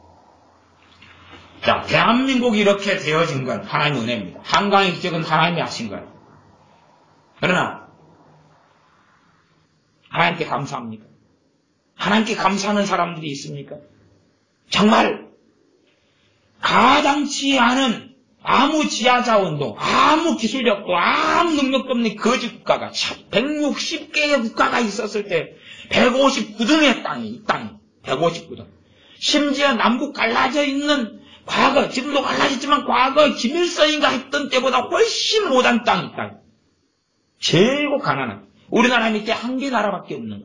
자, 대한민국이 이렇게 되어진 건 하나님의 은혜입니다. 한강의 기적은 하나님이 하신 거예요. 그러나 하나님께 감사합니까? 하나님께 감사하는 사람들이 있습니까? 정말 가당치 않은 아무 지하자원도 아무 기술력도 아무 능력도 없는 거지 국가가 160개의 국가가 있었을 때 159등의 땅이 159등. 심지어 남북 갈라져 있는 과거, 지금도 갈라졌지만 과거 김일성이가 했던 때보다 훨씬 못한 땅이 땅. 제일 가난한 우리나라 밑에 한 개 나라밖에 없는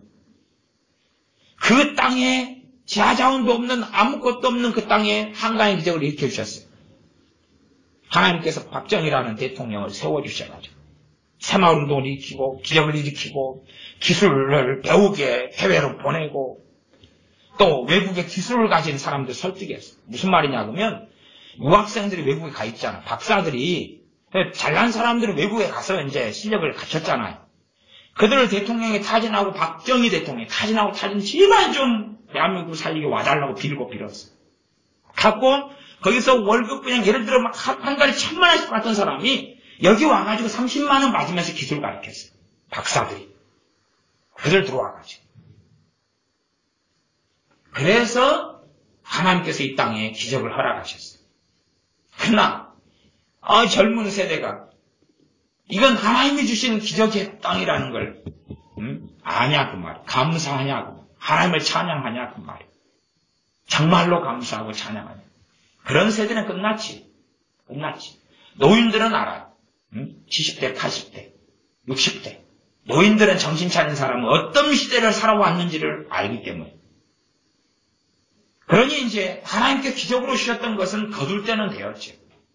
그 땅에 지하자원도 없는 아무것도 없는 그 땅에 한강의 기적을 일으켜 주셨어요. 하나님께서 박정희라는 대통령을 세워주셔가지고 새마을운동을 일으키고 기적을 일으키고 기술을 배우게 해외로 보내고 또 외국의 기술을 가진 사람들 설득했어. 무슨 말이냐 그러면 유학생들이 외국에 가 있잖아. 박사들이 잘난 사람들은 외국에 가서 이제 실력을 갖췄잖아요. 그들을 대통령이 타진하고 박정희 대통령이 타진하고 제발 좀 대한민국을 살리게 와달라고 빌었어. 갖고 거기서 월급 그냥 예를 들어 막 한 달에 1,000만 원씩 받던 사람이 여기 와가지고 30만 원 맞으면서 기술 가르쳤어요. 박사들이. 그들 들어와가지고. 그래서 하나님께서 이 땅에 기적을 허락하셨어요. 그러나 젊은 세대가 이건 하나님이 주신 기적의 땅이라는 걸 아냐 그 말이야. 감사하냐고. 하나님을 찬양하냐 그 말이야. 정말로 감사하고 찬양하냐. 그런 세대는 끝났지. 노인들은 알아요. 70대, 80대, 60대. 노인들은 정신 차린 사람은 어떤 시대를 살아왔는지를 알기 때문에. 그러니 이제 하나님께 기적으로 주셨던 것은 거둘 때는 되었죠.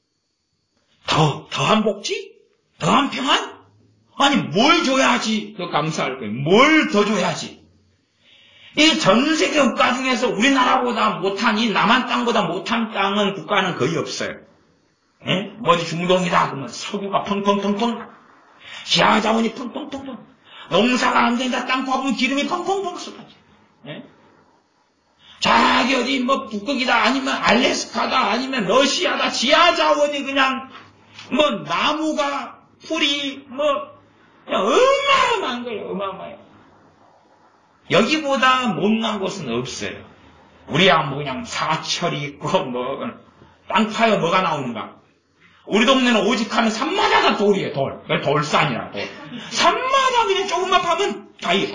더한 복지? 더한 평안? 아니 뭘 줘야지 더 감사할 거예요. 뭘 더 줘야지. 이 전 세계 국가 중에서 우리나라보다 못한 이 남한 땅보다 못한 땅은 국가는 거의 없어요. 예? 어디 중동이다 그러면 석유가 펑펑펑펑, 지하 자원이 펑펑펑펑, 농사가 안 된다 땅 파보면 기름이 펑펑펑 쏟아져. 예? 저기 어디 뭐 북극이다 아니면 알래스카다 아니면 러시아다 지하 자원이 그냥 뭐 나무가 풀이 뭐 그냥 어마어마한 거예요. 어마어마해요. 여기보다 못난 곳은 없어요. 우리야 뭐 그냥 사철이 있고 뭐 땅 파여 뭐가 나오는가. 우리 동네는 오직 하면 산마다가 돌이에요. 돌산이라 돌. 산마다 그냥 조금만 파면 바위.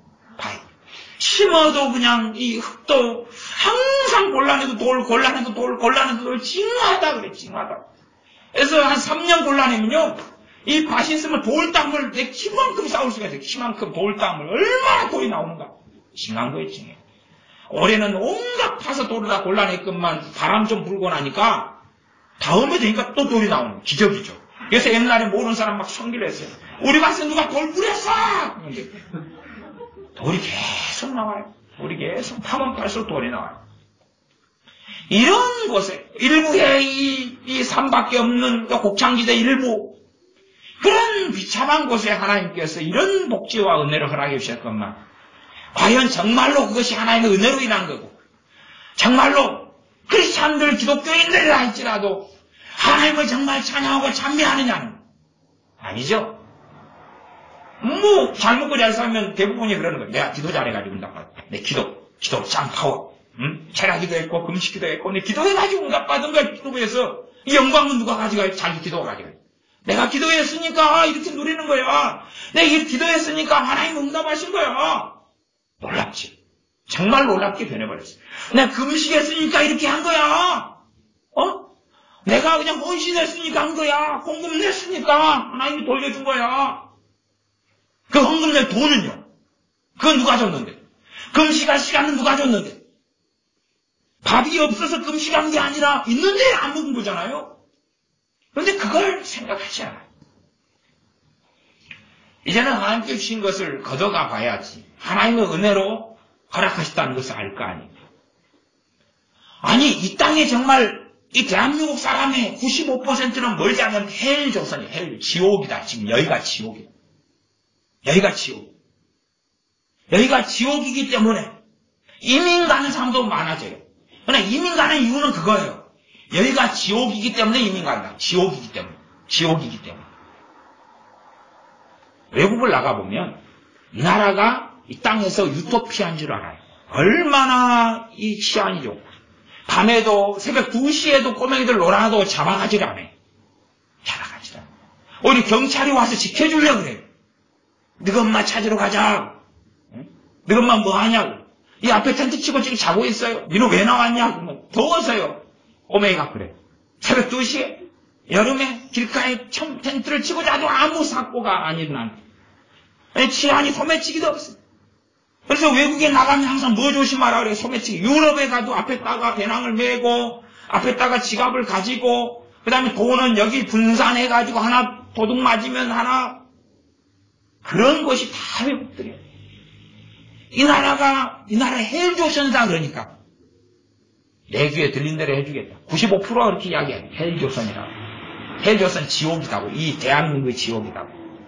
심어도 그냥 이 흙도 항상 곤란해도 돌 징하다 그래. 그래서 한 3년 곤란하면요 이 밭이 있으면 돌담을 내 키만큼 쌓을 수가 있어요. 키만큼 돌담을 얼마나 돌이 나오는가. 징한 거예요. 징해. 올해는 온갖 파서 돌을 다 곤란했건만 바람 좀 불고 나니까 다음에 되니까 또 돌이 나오는 거예요. 기적이죠. 그래서 옛날에 모르는 사람 막 성기를 했어요. 우리 밭에 누가 돌 뿌렸어! 돌이 계속 나와요. 돌이 계속 파면 팔수록 돌이 나와요. 이런 곳에 일부의 이 산밖에 없는 곡창지대 일부 그런 비참한 곳에 하나님께서 이런 복지와 은혜를 허락해 주셨건만 과연 정말로 그것이 하나님의 은혜로 인한 거고 정말로 크리스찬들 기독교인들이라 할지라도 하나님을 정말 찬양하고 찬미하느냐는 아니죠. 뭐 잘 먹고 잘 살면 대부분이 그러는 거예요. 내가 기도 잘해가지고 온다. 내 기도 짱 파워. 제가 기도했고 금식기도 했고 내 기도해가지고 응답받은 거야. 기도에서 이 영광은 누가 가져가요? 자기 기도가 가져가요. 내가 기도했으니까 이렇게 누리는 거야. 내가 이렇게 기도했으니까 하나님 응답하신 거야. 놀랍지. 정말 놀랍게 변해버렸어. 내가 금식했으니까 이렇게 한 거야. 내가 그냥 헌신했으니까 한 거야. 헌금 냈으니까 하나님이 돌려준 거야. 그 헌금 낼 돈은요? 그건 누가 줬는데? 금식할 시간은 누가 줬는데? 밥이 없어서 금식한 게 아니라 있는데 안 먹은 거잖아요. 그런데 그걸 생각하지 않아요. 이제는 하나님께 주신 것을 걷어가 봐야지. 하나님의 은혜로 허락하셨다는 것을 알 거 아니에요. 아니 이 땅에 정말 이 대한민국 사람의 95%는 멀지 않은 헬 조선이에요. 헬 지옥이다. 지금 여기가 지옥이에요. 여기가 지옥이기 때문에 이민 가는 사람도 많아져요. 그러나 이민 가는 이유는 그거예요. 여기가 지옥이기 때문에 이민 간다. 지옥이기 때문에. 외국을 나가보면 이 나라가 이 땅에서 유토피아인 줄 알아요. 얼마나 이 치안이 좋고 밤에도 새벽 2시에도 꼬맹이들 놀아도 잡아가질 않아요. 우리 경찰이 와서 지켜주려고 그래요. 너희 엄마 찾으러 가자. 너희 엄마 뭐 하냐고. 이 앞에 텐트 치고 지금 자고 있어요. 너는 왜 나왔냐? 그러면 더워서요. 꼬맹이가 그래. 새벽 2시에 여름에 길가에 텐트를 치고 자도 아무 사고가 안 일어나는. 치안이 소매치기도 없어요. 그래서 외국에 나가면 항상 뭐 조심하라 그래요. 소매치기. 유럽에 가도 앞에다가 배낭을 메고 앞에다가 지갑을 가지고 그 다음에 돈은 여기 분산해가지고 하나 도둑 맞으면 하나 그런 것이 다 외국들이에요. 이 나라 헬조선이다 그러니까 내 귀에 들린 대로 해주겠다. 95%가 그렇게 이야기해요. 헬조선이라고. 헬조선 지옥이라고. 이 대한민국의 지옥이라고.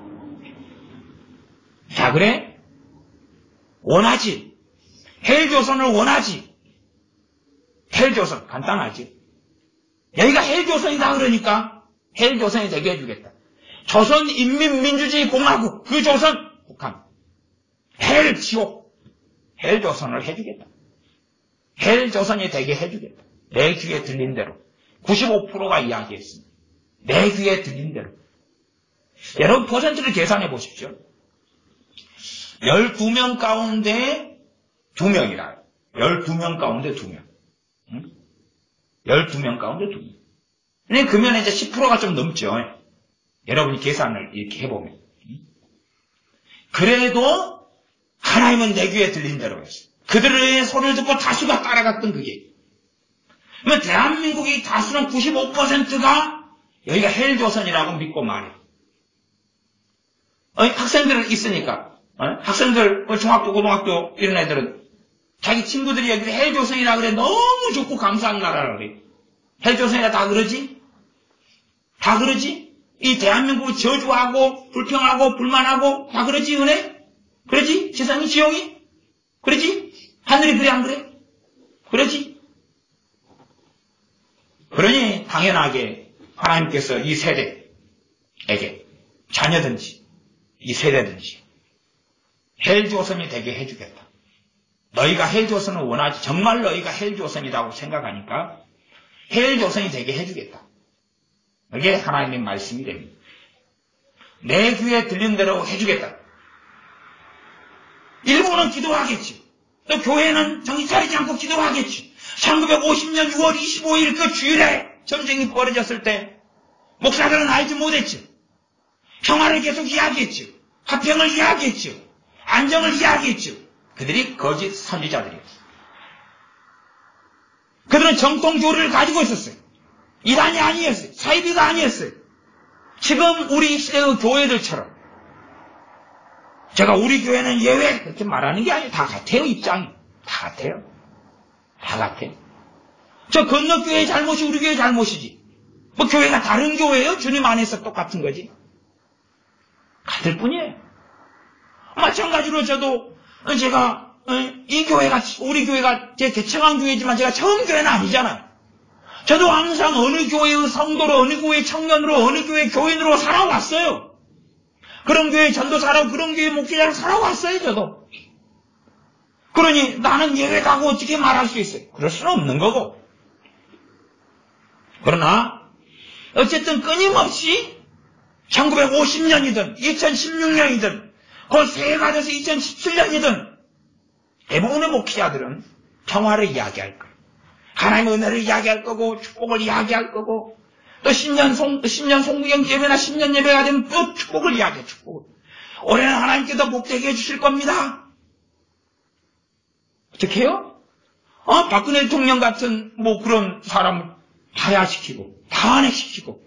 자, 그래? 원하지. 헬조선을 원하지. 헬조선 간단하지. 여기가 헬조선이다 그러니까 헬조선이 되게 해주겠다. 조선인민민주주의공화국 그 조선 북한 헬지옥 헬조선을 해주겠다. 헬조선이 되게 해주겠다. 내 귀에 들린 대로 95%가 이야기했습니다. 내 귀에 들린 대로. 여러분 퍼센트를 계산해 보십시오. 12명 가운데 2명이라. 12명 가운데 2명. 12명 가운데 2명. 근데 그러면 이제 10%가 좀 넘죠. 여러분이 계산을 이렇게 해보면. 그래도 하나님은 내 귀에 들린 대로 했어요. 그들의 소리를 듣고 다수가 따라갔던 그게. 그러면 대한민국의 다수는 95%가 여기가 헬조선이라고 믿고 말해요. 학생들 있으니까. 학생들, 중학교, 고등학교 이런 애들은 자기 친구들이 여기 헬조선이라 그래. 너무 좋고 감사한 나라라 그래. 헬조선이라 다 그러지? 다 그러지? 이 대한민국을 저주하고 불평하고 불만하고 다 그러지 은혜? 그러지? 세상이 지옥이? 그러지? 하늘이 그래 안 그래? 그러지? 그러니 당연하게 하나님께서 이 세대에게 자녀든지 이 세대든지 헬조선이 되게 해주겠다. 너희가 헬조선을 원하지 정말 너희가 헬조선이라고 생각하니까 헬조선이 되게 해주겠다. 이게 하나님의 말씀이 됩니다. 내 귀에 들린 대로 해주겠다. 일부는 기도하겠지. 또 교회는 정신 차리지 않고 기도하겠지. 1950년 6월 25일 그 주일에 전쟁이 벌어졌을 때 목사들은 알지 못했지. 평화를 계속 이야기했지. 화평을 이야기했지. 안정을 이야기했지. 그들이 거짓 선지자들이었어. 그들은 정통 교리를 가지고 있었어요. 이단이 아니었어요. 사이비가 아니었어요. 지금 우리 시대의 교회들처럼 제가 우리 교회는 예외 그렇게 말하는 게 아니에요. 다 같아요. 입장이. 다 같아요. 다 같아요. 저 건너교회의 잘못이 우리 교회의 잘못이지. 뭐 교회가 다른 교회예요? 주님 안에서 똑같은 거지. 같을 뿐이에요. 마찬가지로 저도 제가 이 교회가 우리 교회가 제 개척한 교회지만 제가 처음 교회는 아니잖아요. 저도 항상 어느 교회의 성도로 어느 교회 청년으로 어느 교회 교인으로 살아왔어요. 그런 교회 전도사로 그런 교회 목회자로 살아왔어요. 저도. 그러니 나는 예외라고 어떻게 말할 수 있어요? 그럴 수는 없는 거고. 그러나 어쨌든 끊임없이 1950년이든 2016년이든 그 새해가 돼서 2017년이든 대부분의 목회자들은 평화를 이야기할 거예요. 하나님의 은혜를 이야기할 거고 축복을 이야기할 거고 또 신년 송구경 예배나 신년 예배가 되면 또 축복을 이야기해. 축복을. 올해는 하나님께서 복되게 해주실 겁니다. 어떻게 해요? 박근혜 대통령 같은 뭐 그런 사람을 하야시키고 탄핵시키고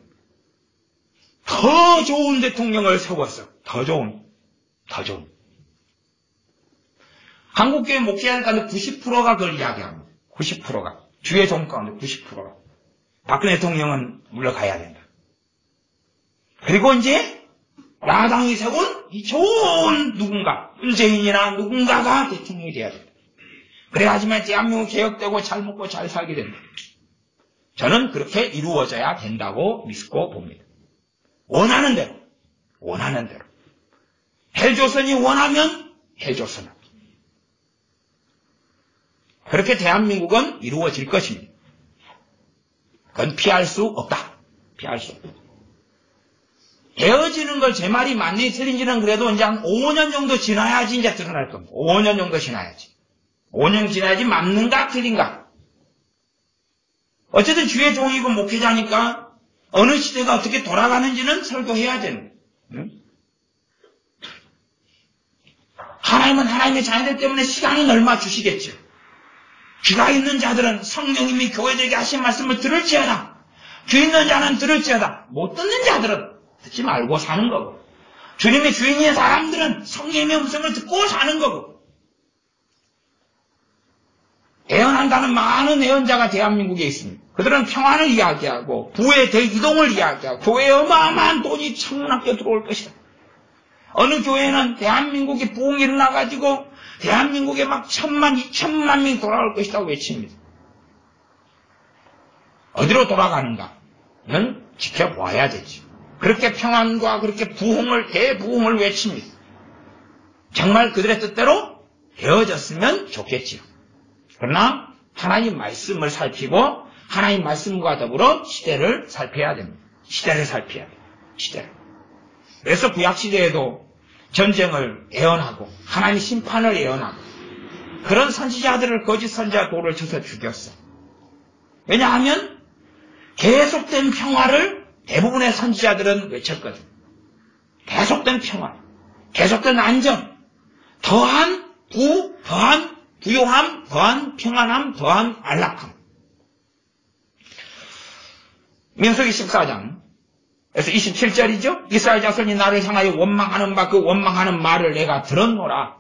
더 좋은 대통령을 세웠어. 더 좋은. 한국교회 목회자들 가운데 90%가 그걸 이야기합니다. 90%가. 주의 종 가운데 90%가. 박근혜 대통령은 물러가야 된다. 그리고 이제 야당이 세운 이 좋은 누군가, 문재인이나 누군가가 대통령이 돼야 된다. 그래야지만 대한민국 개혁되고 잘 먹고 잘 살게 된다. 저는 그렇게 이루어져야 된다고 믿고 봅니다. 원하는 대로. 헬조선이 원하면 헬조선을. 그렇게 대한민국은 이루어질 것입니다. 그건 피할 수 없다. 헤어지는 걸 제 말이 맞는지 틀린지는 그래도 이제 한 5년 정도 지나야지 이제 드러날 겁니다. 5년 정도 지나야지. 5년 지나야지 맞는가 틀린가. 어쨌든 주의 종이고 목회자니까 어느 시대가 어떻게 돌아가는지는 설교해야 되는 거예요. 하나님은 하나님의 자녀들 때문에 시간은 얼마 주시겠죠. 귀가 있는 자들은 성령님이 교회들에게 하신 말씀을 들을지어다. 귀 있는 자는 들을지어다. 못 듣는 자들은 듣지 말고 사는 거고 주님의 주인인 사람들은 성령님의 음성을 듣고 사는 거고 애언한다는 많은 애언자가 대한민국에 있습니다. 그들은 평안을 이야기하고 부의 대이동을 이야기하고 교회에 어마어마한 돈이 천문학교 들어올 것이다. 어느 교회는 대한민국이 부흥이 일어나가지고 대한민국에 막 1000만, 2000만 명이 돌아올 것이라고 외칩니다. 어디로 돌아가는가는 지켜봐야 되지. 그렇게 평안과 그렇게 부흥을, 대부흥을 외칩니다. 정말 그들의 뜻대로 되어졌으면 좋겠지요. 그러나 하나님 말씀을 살피고 하나님 말씀과 더불어 시대를 살펴야 됩니다. 시대를 살펴야 돼요. 시대를. 그래서 구약시대에도 전쟁을 예언하고 하나님 심판을 예언하고 그런 선지자들을 거짓 선지자 돌을 쳐서 죽였어. 왜냐하면 계속된 평화를 대부분의 선지자들은 외쳤거든. 계속된 평화, 계속된 안정, 더한 더한 부요함, 더한 평안함, 더한 안락함. 민수기 14장 에서 27절이죠. 이스라엘 자손이 나를 향하여 원망하는 바 그 원망하는 말을 내가 들었노라.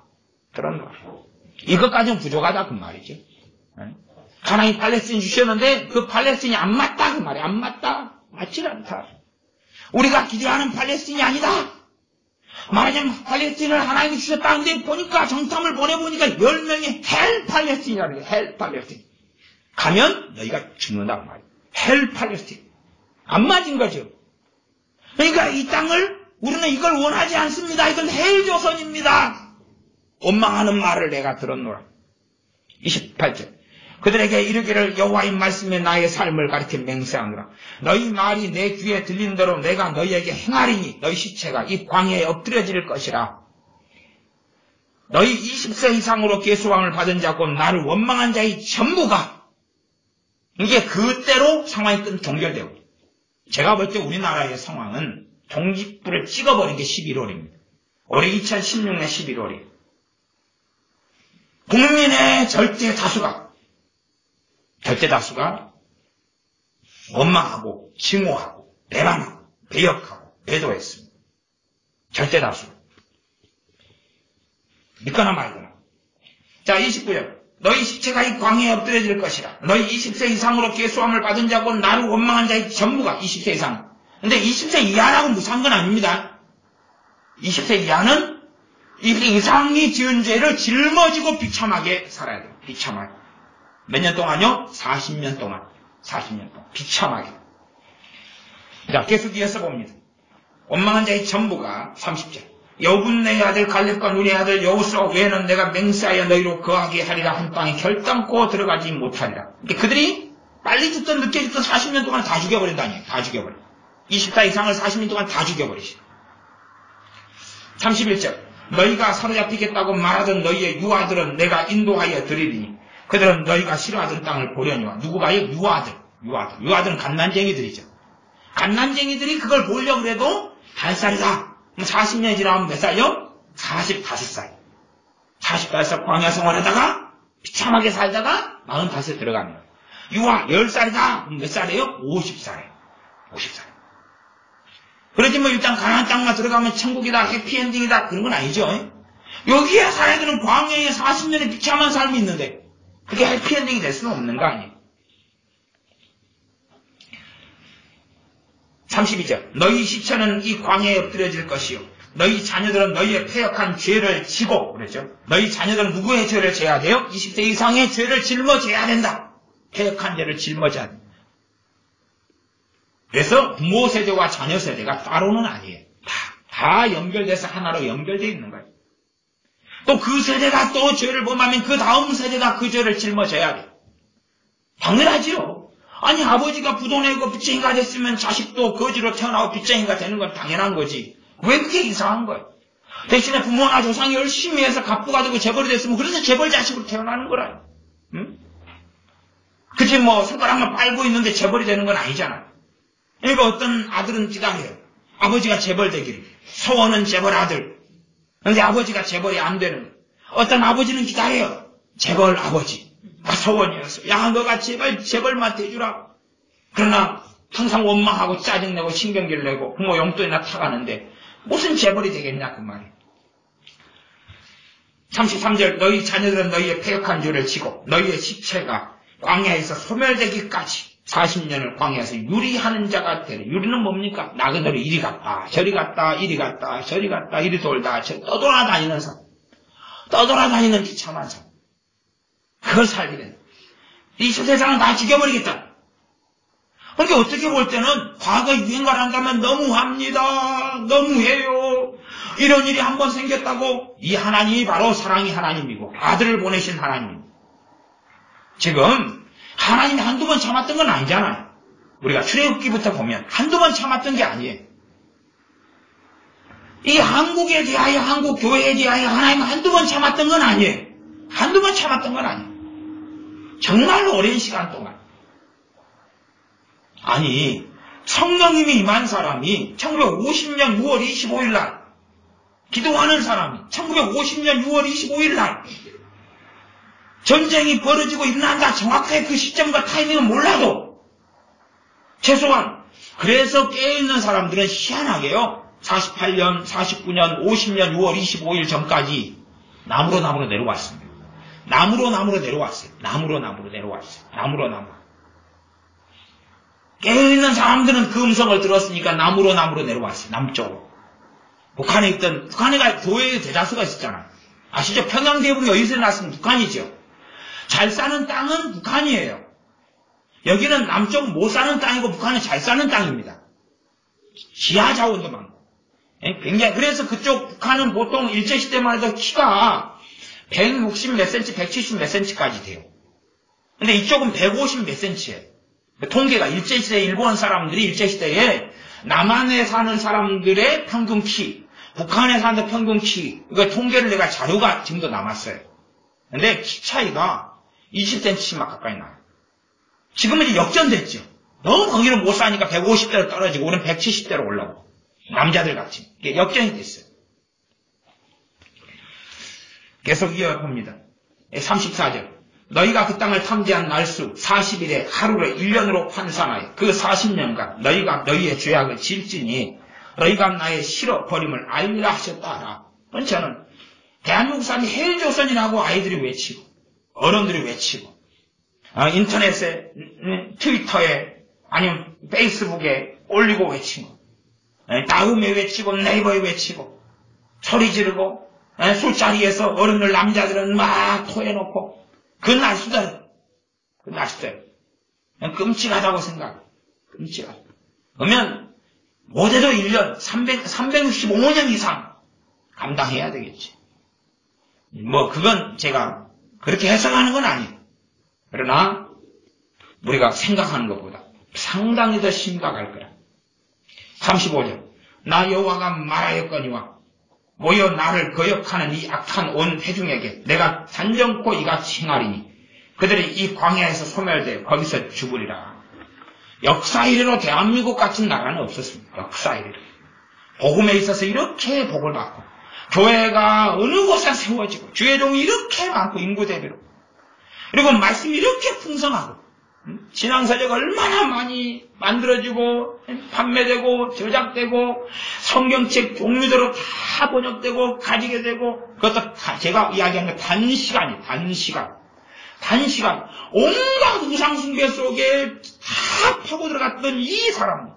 이것까지는 부족하다 그 말이죠. 하나님 팔레스틴 주셨는데 그 팔레스틴이 안 맞다 그 말이야. 안 맞다. 맞지 않다. 우리가 기대하는 팔레스틴이 아니다. 말하자면 팔레스틴을 하나님이 주셨다는데 보니까 정탐을 보내보니까 10명이 헬 팔레스틴이라는 거예요. 헬 팔레스틴. 가면 너희가 죽는다고 말이에요. 헬 팔레스틴. 안 맞은 거죠. 그러니까 이 땅을 우리는 이걸 원하지 않습니다. 이건 헬 조선입니다. 원망하는 말을 내가 들었노라. 28절. 그들에게 이르기를 여호와의 말씀에 나의 삶을 가리켜 맹세하노라. 너희 말이 내 귀에 들린 대로 내가 너희에게 행하리니 너희 시체가 이 광야에 엎드려질 것이라. 너희 20세 이상으로 계수왕을 받은 자 곧 나를 원망한 자의 전부가 이게 그때로 상황이 종결되고 제가 볼 때 우리나라의 상황은 종직불을 찍어버린 게 11월입니다. 올해 2016년 11월이에요. 국민의 절대 다수가 원망하고 증오하고 배반하고 배역하고 배도했습니다. 절대 다수. 믿거나 말거나. 자, 29절. 너희 시체가 이 광야에 엎드려질 것이라. 너희 20세 이상으로 계수함을 받은 자고 나를 원망한 자의 전부가 20세 이상. 근데 20세 이하라고 무사한 건 아닙니다. 20세 이하는 이상이 지은 죄를 짊어지고 비참하게 살아야 돼요. 비참하게. 몇 년 동안요? 40년 동안. 비참하게. 자, 계속 이어서 봅니다. 원망한 자의 전부가 30절. 여분네의 아들 갈렙과 눈의 아들 여호수아 외에는 내가 맹세하여 너희로 거하게 하리라 한 땅에 결단코 들어가지 못하리라. 그들이 빨리 죽든 늦게 죽든 40년 동안 다 죽여버린다니. 다 죽여버려. 20살 이상을 40년 동안 다 죽여버리시. 31절. 너희가 사로잡히겠다고 말하던 너희의 유아들은 내가 인도하여 드리리니 그들은 너희가 싫어하던 땅을 보려니와. 누구가요? 유아들은 갓난쟁이들이죠. 갓난쟁이들이 그걸 보려고 해도 8살이다. 40년이 지나면 몇 살요? 45살. 45살 광야 생활하다가 비참하게 살다가 45세 들어갑니다. 유아 10살이다. 몇 살이에요? 50살이에요. 50살. 그러지 뭐 일단 가나안 땅만 들어가면 천국이다, 해피엔딩이다 그런 건 아니죠. 여기에 살아야 되는 광야에 40년의 비참한 삶이 있는데 그게 해피엔딩이 될 수는 없는 거 아니에요. 32절. 너희 시체는 이 광야에 엎드려질 것이요. 너희 자녀들은 너희의 패역한 죄를 지고 그랬죠. 너희 자녀들은 누구의 죄를 져야 돼요? 20세 이상의 죄를 짊어져야 된다. 패역한 죄를 짊어져야 된다. 그래서 부모 세대와 자녀 세대가 따로는 아니에요. 다 연결돼서 하나로 연결되어 있는 거예요. 또 그 세대가 또 죄를 범하면 그 다음 세대가 그 죄를 짊어져야 돼요. 당연하지요. 아니 아버지가 부도내고 빚쟁이가 됐으면 자식도 거지로 태어나고 빚쟁이가 되는 건 당연한 거지. 왜 그게 이상한 거예요? 대신에 부모나 조상이 열심히 해서 갑부가 되고 재벌이 됐으면 그래서 재벌 자식으로 태어나는 거라요. 응? 그치 뭐 손가락만 빨고 있는데 재벌이 되는 건 아니잖아요. 그러니까 어떤 아들은 기다려요. 아버지가 재벌 되기를. 소원은 재벌 아들. 그런데 아버지가 재벌이 안 되는 거예요. 어떤 아버지는 기다려요. 재벌 아버지. 소원이었어. 야, 너가 제발 재벌만 돼주라. 그러나 항상 원망하고 짜증내고 신경질 내고 부모 용돈이나 타가는데 무슨 재벌이 되겠냐 그 말이에요. 33절 너희 자녀들은 너희의 패역한 죄를 지고 너희의 시체가 광야에서 소멸되기까지 40년을 광야에서 유리하는 자가 되리. 유리는 뭡니까? 나그네로 이리 갔다 저리 갔다 이리 갔다 저리 갔다 이리 돌다 떠돌아다니는 사람. 떠돌아다니는 비참한 사람. 그걸 살게 된다. 이 세상은 다 죽여버리겠다. 그러니까 어떻게 볼 때는 과거 유행가를 한다면 너무합니다. 너무해요. 이런 일이 한번 생겼다고. 이 하나님이 바로 사랑의 하나님이고 아들을 보내신 하나님. 지금 하나님이 한두 번 참았던 건 아니잖아요. 우리가 출애굽기부터 보면 한두 번 참았던 게 아니에요. 이 한국에 대하여 한국 교회에 대하여 하나님은 한두 번 참았던 건 아니에요. 한두 번 참았던 건 아니에요. 정말로 오랜 시간 동안. 아니 성령님이 임한 사람이 1950년 6월 25일 날 기도하는 사람이 1950년 6월 25일 날 전쟁이 벌어지고 일어난다. 정확하게 그 시점과 타이밍은 몰라도 최소한 그래서 깨어있는 사람들은 희한하게요. 48년, 49년, 50년 6월 25일 전까지 나무로 내려왔습니다. 나무로 내려왔어요. 나무로 내려왔어요. 깨어있는 사람들은 그 음성을 들었으니까 나무로 내려왔어요. 남쪽으로. 북한에 교회에 대다수가 있었잖아요. 아시죠? 평양대부이 어디서 났으면 북한이죠. 잘 사는 땅은 북한이에요. 여기는 남쪽 못 사는 땅이고 북한은 잘 사는 땅입니다. 지하 자원도 많고. 굉장히, 그래서 그쪽 북한은 보통 일제시대만 해도 키가 160 몇 센치, 170 몇 센치까지 돼요. 근데 이쪽은 150 몇 센치예요. 통계가 일제시대 일본 사람들이 일제시대에 남한에 사는 사람들의 평균 키, 북한에 사는 평균 키, 이거 통계를 내가 자료가 지금도 남았어요. 근데 키 차이가 20cm씩 막 가까이 나요. 지금은 이제 역전됐죠. 너무 거기는 못 사니까 150대로 떨어지고 우리는 170대로 올라오고 남자들 같이 이게 역전이 됐어요. 계속 이어봅니다. 34절 너희가 그 땅을 탐지한 날수 40일에 하루를 1년으로 환산하여 그 40년간 너희가 너희의 죄악을 질지니 너희가 나의 싫어버림을 알리라 하셨다. 저는 대한민국 사람이 헬조선이라고 아이들이 외치고 어른들이 외치고 인터넷에 트위터에 아니면 페이스북에 올리고 외치고 다음에 외치고 네이버에 외치고 소리 지르고 술자리에서 어른들 남자들은 막 토해놓고 그 날수대로 그냥 끔찍하다고 생각해. 끔찍하다. 그러면 못해도 1년 365년 이상 감당해야 되겠지. 그건 제가 그렇게 해석하는 건 아니에요. 그러나 우리가 생각하는 것보다 상당히 더 심각할 거라. 35절 나 여호와가 말하였거니와 모여 나를 거역하는 이 악한 온 회중에게 내가 단정코 이같이 행하리니 그들이 이 광야에서 소멸되어 거기서 죽으리라. 역사 이래로 대한민국 같은 나라는 없었습니다. 역사 이래로. 복음에 있어서 이렇게 복을 받고 교회가 어느 곳에 세워지고 주의종이 이렇게 많고 인구 대비로 그리고 말씀이 이렇게 풍성하고 신앙서적 얼마나 많이 만들어지고 판매되고 저작되고 성경책 종류대로 다 번역되고 가지게 되고 그것도 제가 이야기하는 건 단시간 온갖 우상숭배 속에 다 파고 들어갔던 이 사람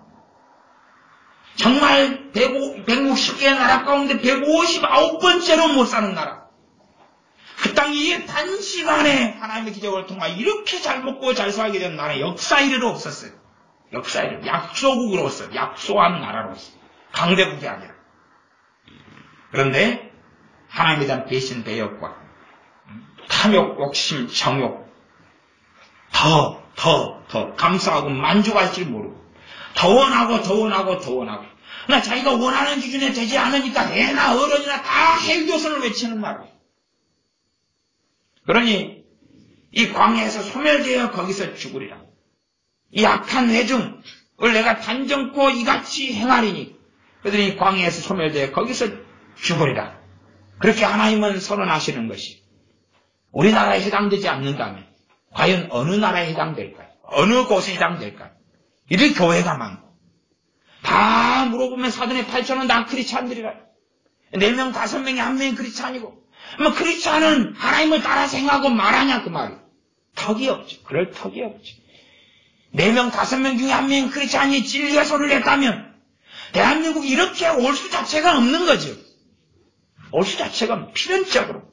정말 160개의 나라 가운데 159번째로 못 사는 나라 그 땅이 단시간에 하나님의 기적을 통하여 이렇게 잘 먹고 잘 살게 된 나라 역사 이래로 없었어요. 역사 이래 약소국으로서 약소한 나라로서 강대국이 아니라 그런데 하나님에 대한 배신 배역과 탐욕, 욕심, 정욕 더 감사하고 만족할 줄 모르고 더 원하고 그러나 자기가 원하는 기준에 되지 않으니까 애나 어른이나 다 헬교선을 외치는 나라예요. 그러니 이 광야에서 소멸되어 거기서 죽으리라. 이 악한 회중을 내가 단정코 이같이 행하리니 그들이 이 광야에서 소멸되어 거기서 죽으리라. 그렇게 하나님은 선언하시는 것이 우리나라에 해당되지 않는다면 과연 어느 나라에 해당될까요? 어느 곳에 해당될까요? 이렇게 교회가 많고 다 물어보면 사돈의 8,000원 다 크리스찬들이라 4명 5명이 1명이 크리스찬이고 뭐 크리스찬은 하나님을 따라 생각하고 말하냐 그 말이에요. 턱이 없죠. 그럴 턱이 없죠. 4명, 5명 중에 1명이 크리스찬이 진리의 소리를 냈다면 대한민국이 이렇게 올 수 자체가 없는 거죠. 올 수 자체가 필연적으로.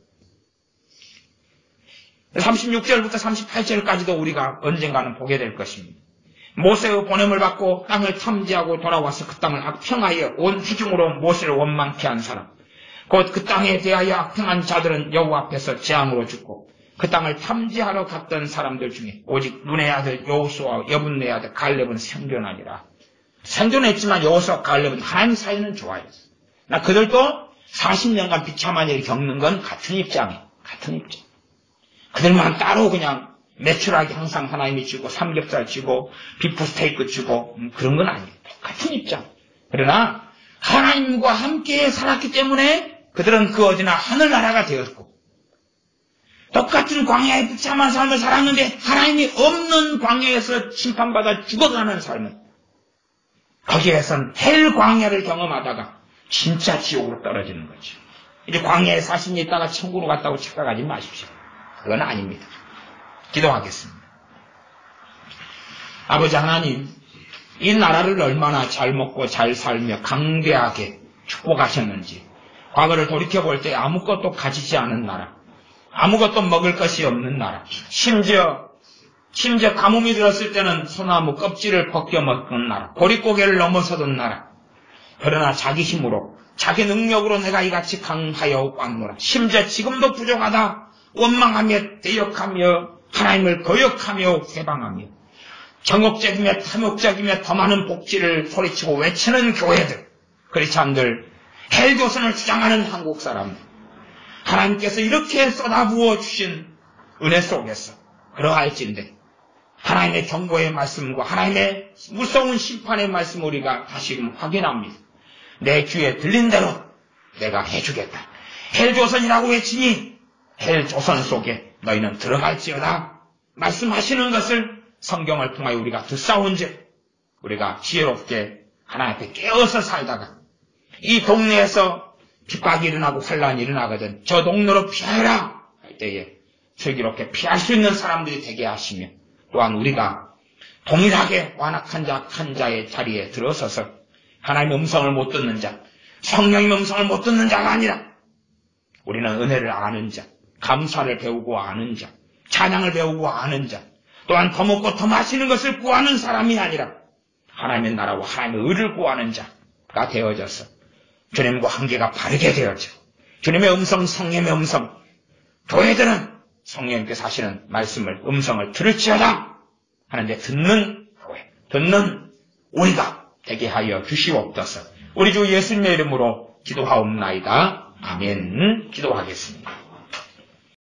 36절부터 38절까지도 우리가 언젠가는 보게 될 것입니다. 모세의 보냄을 받고 땅을 탐지하고 돌아와서 그 땅을 악평하여 온 회중으로 모세를 원망케 한 사람, 곧 그 땅에 대하여 악평한 자들은 여호와 앞에서 재앙으로 죽고, 그 땅을 탐지하러 갔던 사람들 중에 오직 눈의 아들 여호수아와 여분네 아들 갈렙은 생존하니라. 생존했지만 여호수아와 갈렙은 하나님 사이는 좋아요. 나 그들도 40년간 비참한 일을 겪는 건 같은 입장이에요. 같은 입장. 그들만 따로 그냥 매출하게 항상 하나님이 주고 삼겹살 주고 비프스테이크 주고 그런 건 아니에요. 같은 입장. 그러나 하나님과 함께 살았기 때문에 그들은 그 어디나 하늘나라가 되었고, 똑같은 광야에 비참한 삶을 살았는데 하나님이 없는 광야에서 심판받아 죽어가는 삶은, 거기에선 헬 광야를 경험하다가 진짜 지옥으로 떨어지는 거죠. 이제 광야에 40년 있다가 천국으로 갔다고 착각하지 마십시오. 그건 아닙니다. 기도하겠습니다. 아버지 하나님, 이 나라를 얼마나 잘 먹고 잘 살며 강대하게 축복하셨는지, 과거를 돌이켜볼 때 아무것도 가지지 않은 나라, 아무것도 먹을 것이 없는 나라, 심지어 가뭄이 들었을 때는 소나무 껍질을 벗겨 먹던 나라, 보릿고개를 넘어서던 나라. 그러나 자기 힘으로, 자기 능력으로 내가 이같이 강하여 왔노라. 심지어 지금도 부족하다 원망하며 대역하며 하나님을 거역하며 회방하며 정욕적이며 탐욕적이며 더 많은 복지를 소리치고 외치는 교회들, 크리스찬들, 헬교선을 주장하는 한국 사람들, 하나님께서 이렇게 쏟아부어 주신 은혜 속에서 그러할진대 하나님의 경고의 말씀과 하나님의 무서운 심판의 말씀을 우리가 다시금 확인합니다. 내 귀에 들린 대로 내가 해주겠다. 헬조선이라고 외치니 헬조선 속에 너희는 들어갈지어다 말씀하시는 것을 성경을 통하여 우리가 듣사온즉 우리가 지혜롭게 하나님 앞에 깨어서 살다가 이 동네에서 핍박이 일어나고 환란이 일어나거든 저 동네로 피하라 할 때에 슬기롭게 피할 수 있는 사람들이 되게 하시며, 또한 우리가 동일하게 완악한 자, 한 자의 자리에 들어서서 하나님의 음성을 못 듣는 자, 성령의 음성을 못 듣는 자가 아니라 우리는 은혜를 아는 자, 감사를 배우고 아는 자, 찬양을 배우고 아는 자, 또한 더 먹고 더 마시는 것을 구하는 사람이 아니라 하나님의 나라와 하나님의 의를 구하는 자가 되어져서 주님과 관계가 바르게 되어져 주님의 음성, 성령의 음성, 교회들은 성령님께서 하시는 말씀을, 음성을 들을지어다 하는데 듣는 교회, 듣는 우리가 되게 하여 주시옵소서. 우리 주 예수님의 이름으로 기도하옵나이다. 아멘. 기도하겠습니다.